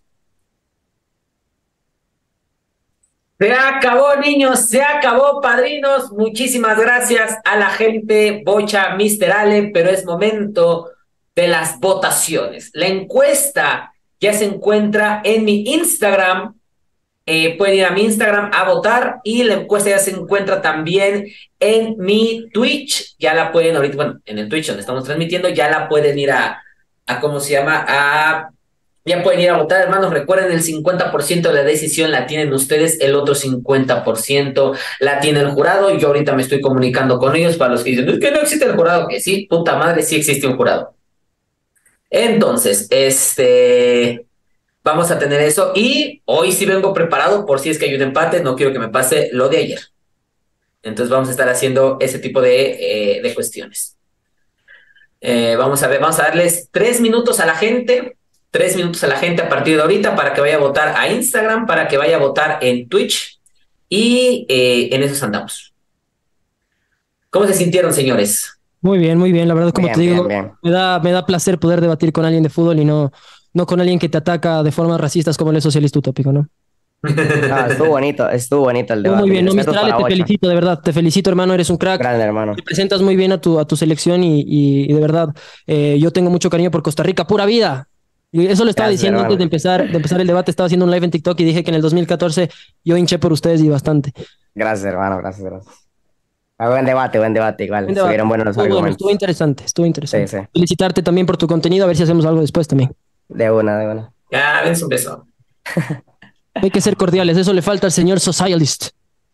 Se acabó, niños, se acabó, padrinos. Muchísimas gracias a la gente, Bocha, mister Ale, pero es momento de las votaciones. La encuesta ya se encuentra en mi Instagram. Eh, pueden ir a mi Instagram a votar y la encuesta ya se encuentra también en mi Twitch. Ya la pueden ahorita, bueno, en el Twitch donde estamos transmitiendo, ya la pueden ir a, a ¿cómo se llama? A, ya pueden ir a votar, hermanos. Recuerden, el cincuenta por ciento de la decisión la tienen ustedes, el otro cincuenta por ciento la tiene el jurado. Yo ahorita me estoy comunicando con ellos para los que dicen, es que no existe el jurado. Que sí, puta madre, sí existe un jurado. Entonces, este, vamos a tener eso. Y hoy sí vengo preparado por si es que hay un empate. No quiero que me pase lo de ayer. Entonces vamos a estar haciendo ese tipo de, eh, de cuestiones. Eh, vamos a ver, vamos a darles tres minutos a la gente, tres minutos a la gente a partir de ahorita para que vaya a votar a Instagram, para que vaya a votar en Twitch y eh, en esos andamos. ¿Cómo se sintieron, señores? Muy bien, muy bien. La verdad, como Bien, te digo, bien, bien. me da, me da placer poder debatir con alguien de fútbol y no, no con alguien que te ataca de formas racistas como el socialista utópico, ¿no? Ah, estuvo bonito, estuvo bonito el Estuvo debate. muy bien, no, Respetos mister Ale, para te Bocha. felicito, de verdad, te felicito, hermano, eres un crack. Grande, hermano. Te presentas muy bien a tu, a tu selección y, y, y de verdad, eh, yo tengo mucho cariño por Costa Rica, pura vida. Y eso lo estaba Gracias, diciendo hermano. antes de empezar, de empezar el debate, estaba haciendo un live en TikTok y dije que en el dos mil catorce yo hinché por ustedes y bastante. Gracias, hermano, gracias, gracias. Ah, buen debate, buen debate, igual. Buen debate. Estuvieron buenos los Estuvo bueno, argumentos. estuvo interesante, estuvo interesante. Sí, sí. Felicitarte también por tu contenido, a ver si hacemos algo después también. De una, de una. Ya, dense un beso. Hay que ser cordiales, eso le falta al señor socialist.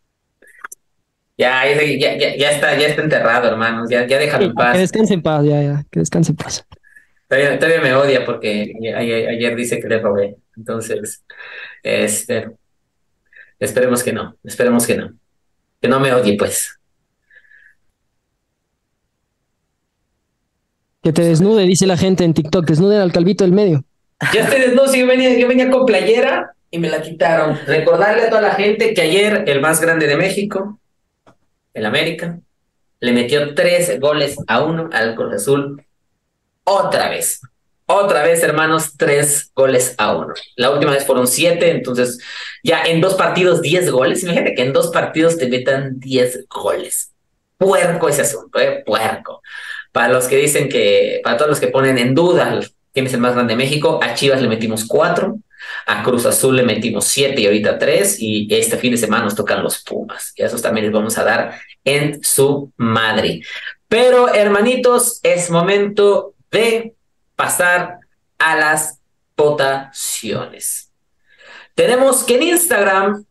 Ya, ya, ya, ya, ya está, ya está enterrado, hermanos. Ya, ya déjalo en Que paz. descanse en paz, ya, ya, que descanse en paz. Todavía, todavía me odia porque ayer, ayer dice que le robé. Entonces, este, esperemos que no, esperemos que no. Que no me odie, pues. Que te desnude, dice la gente en TikTok, desnuden al calvito del medio. Ya estoy desnudo, sí, yo venía, yo venía con playera y me la quitaron. Recordarle a toda la gente que ayer el más grande de México, el América, le metió tres goles a uno al Cruz Azul. Otra vez. Otra vez, hermanos, tres goles a uno. La última vez fueron siete, entonces ya en dos partidos, diez goles. Imagínate que en dos partidos te metan diez goles. Puerco ese asunto, ¿eh? Puerco. Para los que dicen que, para todos los que ponen en duda quién es el más grande de México, a Chivas le metimos cuatro, a Cruz Azul le metimos siete y ahorita tres, y este fin de semana nos tocan los Pumas. Y a esos también les vamos a dar en su madre. Pero, hermanitos, es momento de pasar a las votaciones. Tenemos que en Instagram,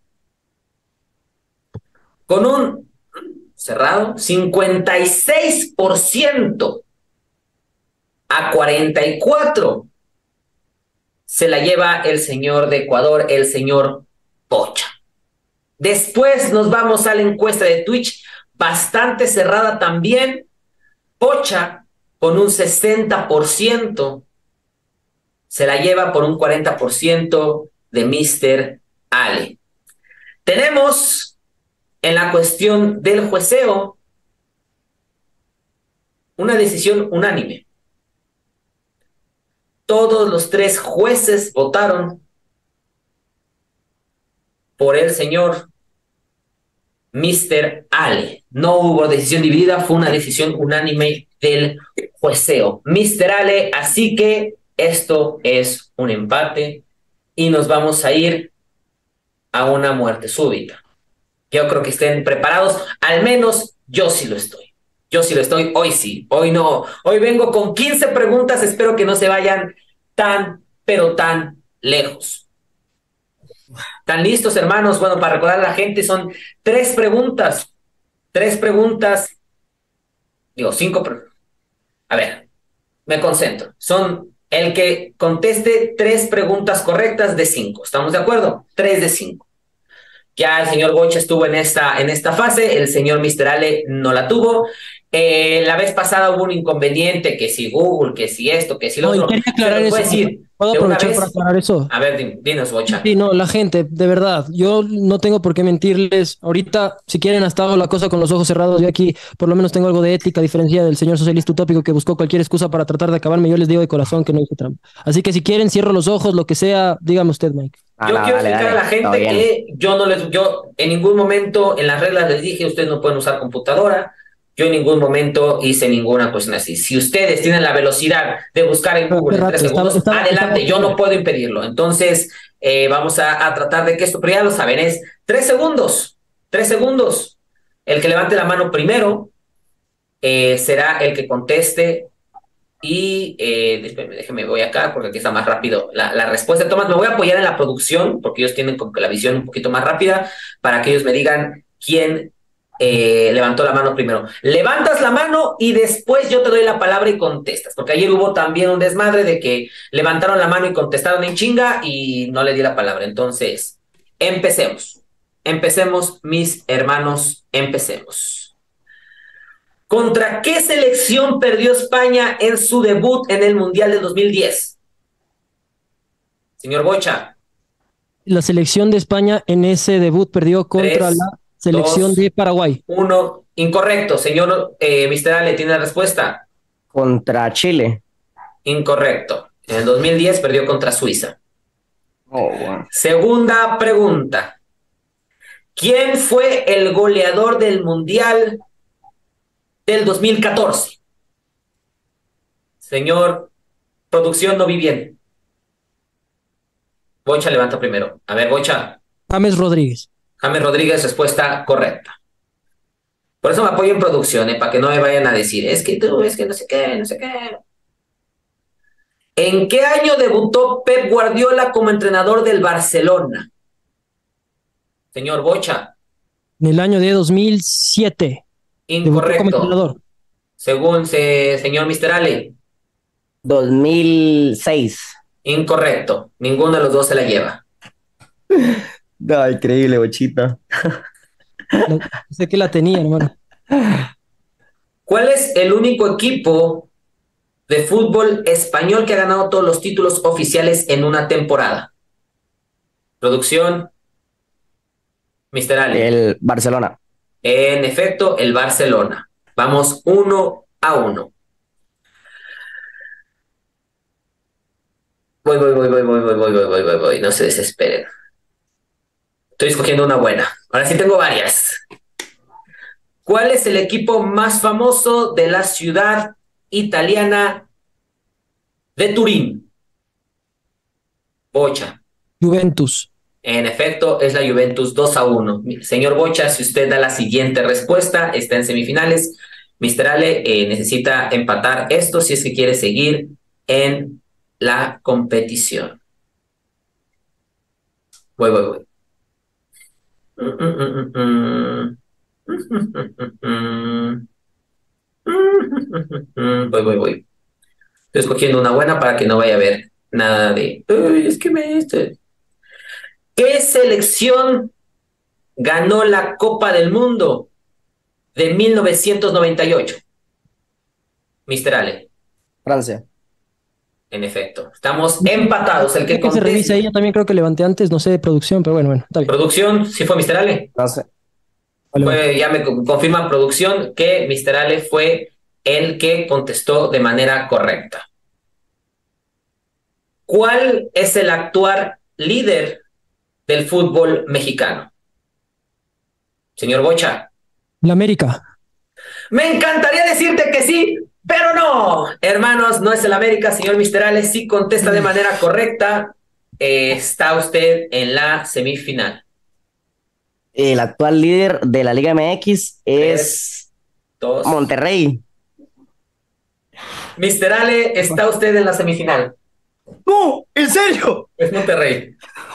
con un cerrado, cincuenta y seis por ciento a cuarenta y cuatro por ciento se la lleva el señor de Ecuador, el señor Pocha. Después nos vamos a la encuesta de Twitch, bastante cerrada también. Pocha, con un sesenta por ciento, se la lleva por un cuarenta por ciento de mister Ale. Tenemos en la cuestión del jueceo una decisión unánime. Todos los tres jueces votaron por el señor mister Ale. No hubo decisión dividida, fue una decisión unánime del jueceo. mister Ale, así que esto es un empate y nos vamos a ir a una muerte súbita. Yo creo que estén preparados, al menos yo sí lo estoy. Yo sí lo estoy, hoy sí, hoy no. Hoy vengo con quince preguntas, espero que no se vayan tan, pero tan lejos. ¿Están listos, hermanos? Bueno, para recordar a la gente, son tres preguntas. Tres preguntas. Digo, cinco preguntas. A ver, me concentro. Son el que conteste tres preguntas correctas de cinco. ¿Estamos de acuerdo? Tres de cinco. Ya el señor Bocha estuvo en esta, en esta fase, el señor mister Ale no la tuvo. Eh, la vez pasada hubo un inconveniente, que si Google, que si esto, que si lo No, otro. y quería aclarar Se eso. lo puedo decir ¿Puedo de una aprovechar vez. para aclarar eso? A ver, dinos, Bocha. Sí, no, la gente, de verdad, yo no tengo por qué mentirles. Ahorita, si quieren, hasta hago la cosa con los ojos cerrados. Yo aquí, por lo menos, tengo algo de ética, a diferencia del señor socialista utópico que buscó cualquier excusa para tratar de acabarme. Yo les digo de corazón que no hice trampa. Así que si quieren, cierro los ojos, lo que sea, dígame usted, Mike. Ah, Yo no, quiero dale, explicar dale. a la Todo gente bien. que yo no les, yo en ningún momento en las reglas les dije ustedes no pueden usar computadora. Yo en ningún momento hice ninguna cuestión así. Si ustedes tienen la velocidad de buscar en Pero Google qué en tres rato, segundos, estaba- estaba- adelante, estaba- yo no puedo impedirlo. Entonces, eh, vamos a, a tratar de que esto, pero ya lo saben, es tres segundos, tres segundos. El que levante la mano primero eh, será el que conteste Y eh, déjeme, déjeme, voy acá porque aquí está más rápido la, la respuesta. Tomás, me voy a apoyar en la producción porque ellos tienen como que la visión un poquito más rápida para que ellos me digan quién eh, levantó la mano primero. Levantas la mano y después yo te doy la palabra y contestas, porque ayer hubo también un desmadre de que levantaron la mano y contestaron en chinga y no le di la palabra. Entonces, empecemos. Empecemos, mis hermanos, empecemos. ¿Contra qué selección perdió España en su debut en el Mundial de dos mil diez? Señor Bocha. La selección de España en ese debut perdió contra Tres, la selección dos, de Paraguay. Uno, incorrecto. Señor eh, mister Ale, ¿tiene la respuesta? Contra Chile. Incorrecto. En el dos mil diez perdió contra Suiza. Oh, wow. Segunda pregunta. ¿Quién fue el goleador del Mundial del dos mil catorce? Señor, producción, no vi bien. Bocha levanta primero. A ver, Bocha. James Rodríguez. James Rodríguez, respuesta correcta. Por eso me apoyo en producción, ¿eh? Para que no me vayan a decir, es que tú, es que no sé qué, no sé qué. ¿En qué año debutó Pep Guardiola como entrenador del Barcelona? Señor Bocha. En el año de dos mil siete. Incorrecto. Según se, señor mister Ale. dos mil seis. Incorrecto. Ninguno de los dos se la lleva. No, increíble, Bochita. No, sé que la tenía, hermano. ¿Cuál es el único equipo de fútbol español que ha ganado todos los títulos oficiales en una temporada? Producción. mister Ale. El Barcelona. En efecto, el Barcelona. Vamos uno a uno. Voy, voy, voy, voy, voy, voy, voy, voy, voy, voy, voy. No se desesperen. Estoy escogiendo una buena. Ahora sí tengo varias. ¿Cuál es el equipo más famoso de la ciudad italiana de Turín? Bocha. Juventus. En efecto, es la Juventus. Dos a uno. Señor Bocha, si usted da la siguiente respuesta, está en semifinales. mister Ale eh, necesita empatar esto si es que quiere seguir en la competición. Voy, voy, voy. Voy, voy, voy. Estoy escogiendo una buena para que no vaya a haber nada de... Uy, es que me... Este... ¿Qué selección ganó la Copa del Mundo de mil novecientos noventa y ocho? mister Ale. Francia. En efecto. Estamos empatados. El que, que se revisa ahí, yo también creo que levanté antes, no sé de producción, pero bueno, bueno, está bien. Producción, ¿sí fue mister Ale? Francia. Vale, fue, vale. Ya me confirma producción que mister Ale fue el que contestó de manera correcta. ¿Cuál es el actual líder del fútbol mexicano? Señor Bocha. La América. Me encantaría decirte que sí, pero no. Hermanos, no es el América, señor mister Ale. Sí contesta de manera correcta. Eh, está usted en la semifinal. El actual líder de la Liga M X es Tres, dos. Monterrey. mister Ale, está usted en la semifinal. ¡No! ¿En serio? Es Monterrey.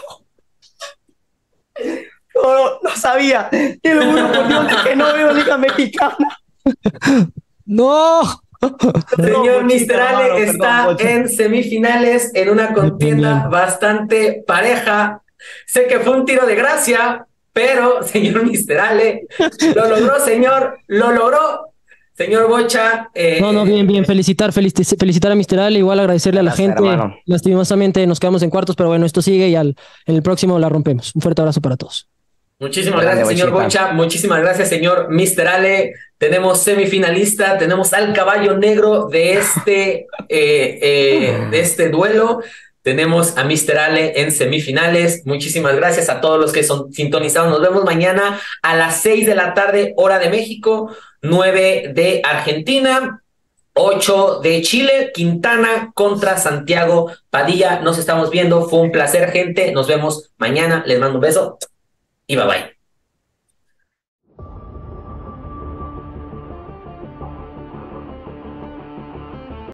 No, no, no sabía. Te lo juro por Dios que no veo Liga Mexicana. ¡No! Señor mister Ale está perdón, en semifinales en una contienda bastante pareja. Sé que fue un tiro de gracia, pero señor mister Ale lo logró, señor, lo logró. Señor Bocha. Eh, no, no, bien, bien. Felicitar, felici felicitar a mister Ale, igual agradecerle a la gente. Hermano. Lastimosamente nos quedamos en cuartos, pero bueno, esto sigue y al, en el próximo la rompemos. Un fuerte abrazo para todos. Muchísimas gracias, señor Bocha. Muchísimas gracias, señor mister Ale. Tenemos semifinalista, tenemos al caballo negro de este, eh, eh, de este duelo. Tenemos a mister Ale en semifinales. Muchísimas gracias a todos los que son sintonizados. Nos vemos mañana a las seis de la tarde, hora de México, nueve de Argentina, ocho de Chile, Quintana contra Santiago Padilla. Nos estamos viendo. Fue un placer, gente. Nos vemos mañana. Les mando un beso y bye bye.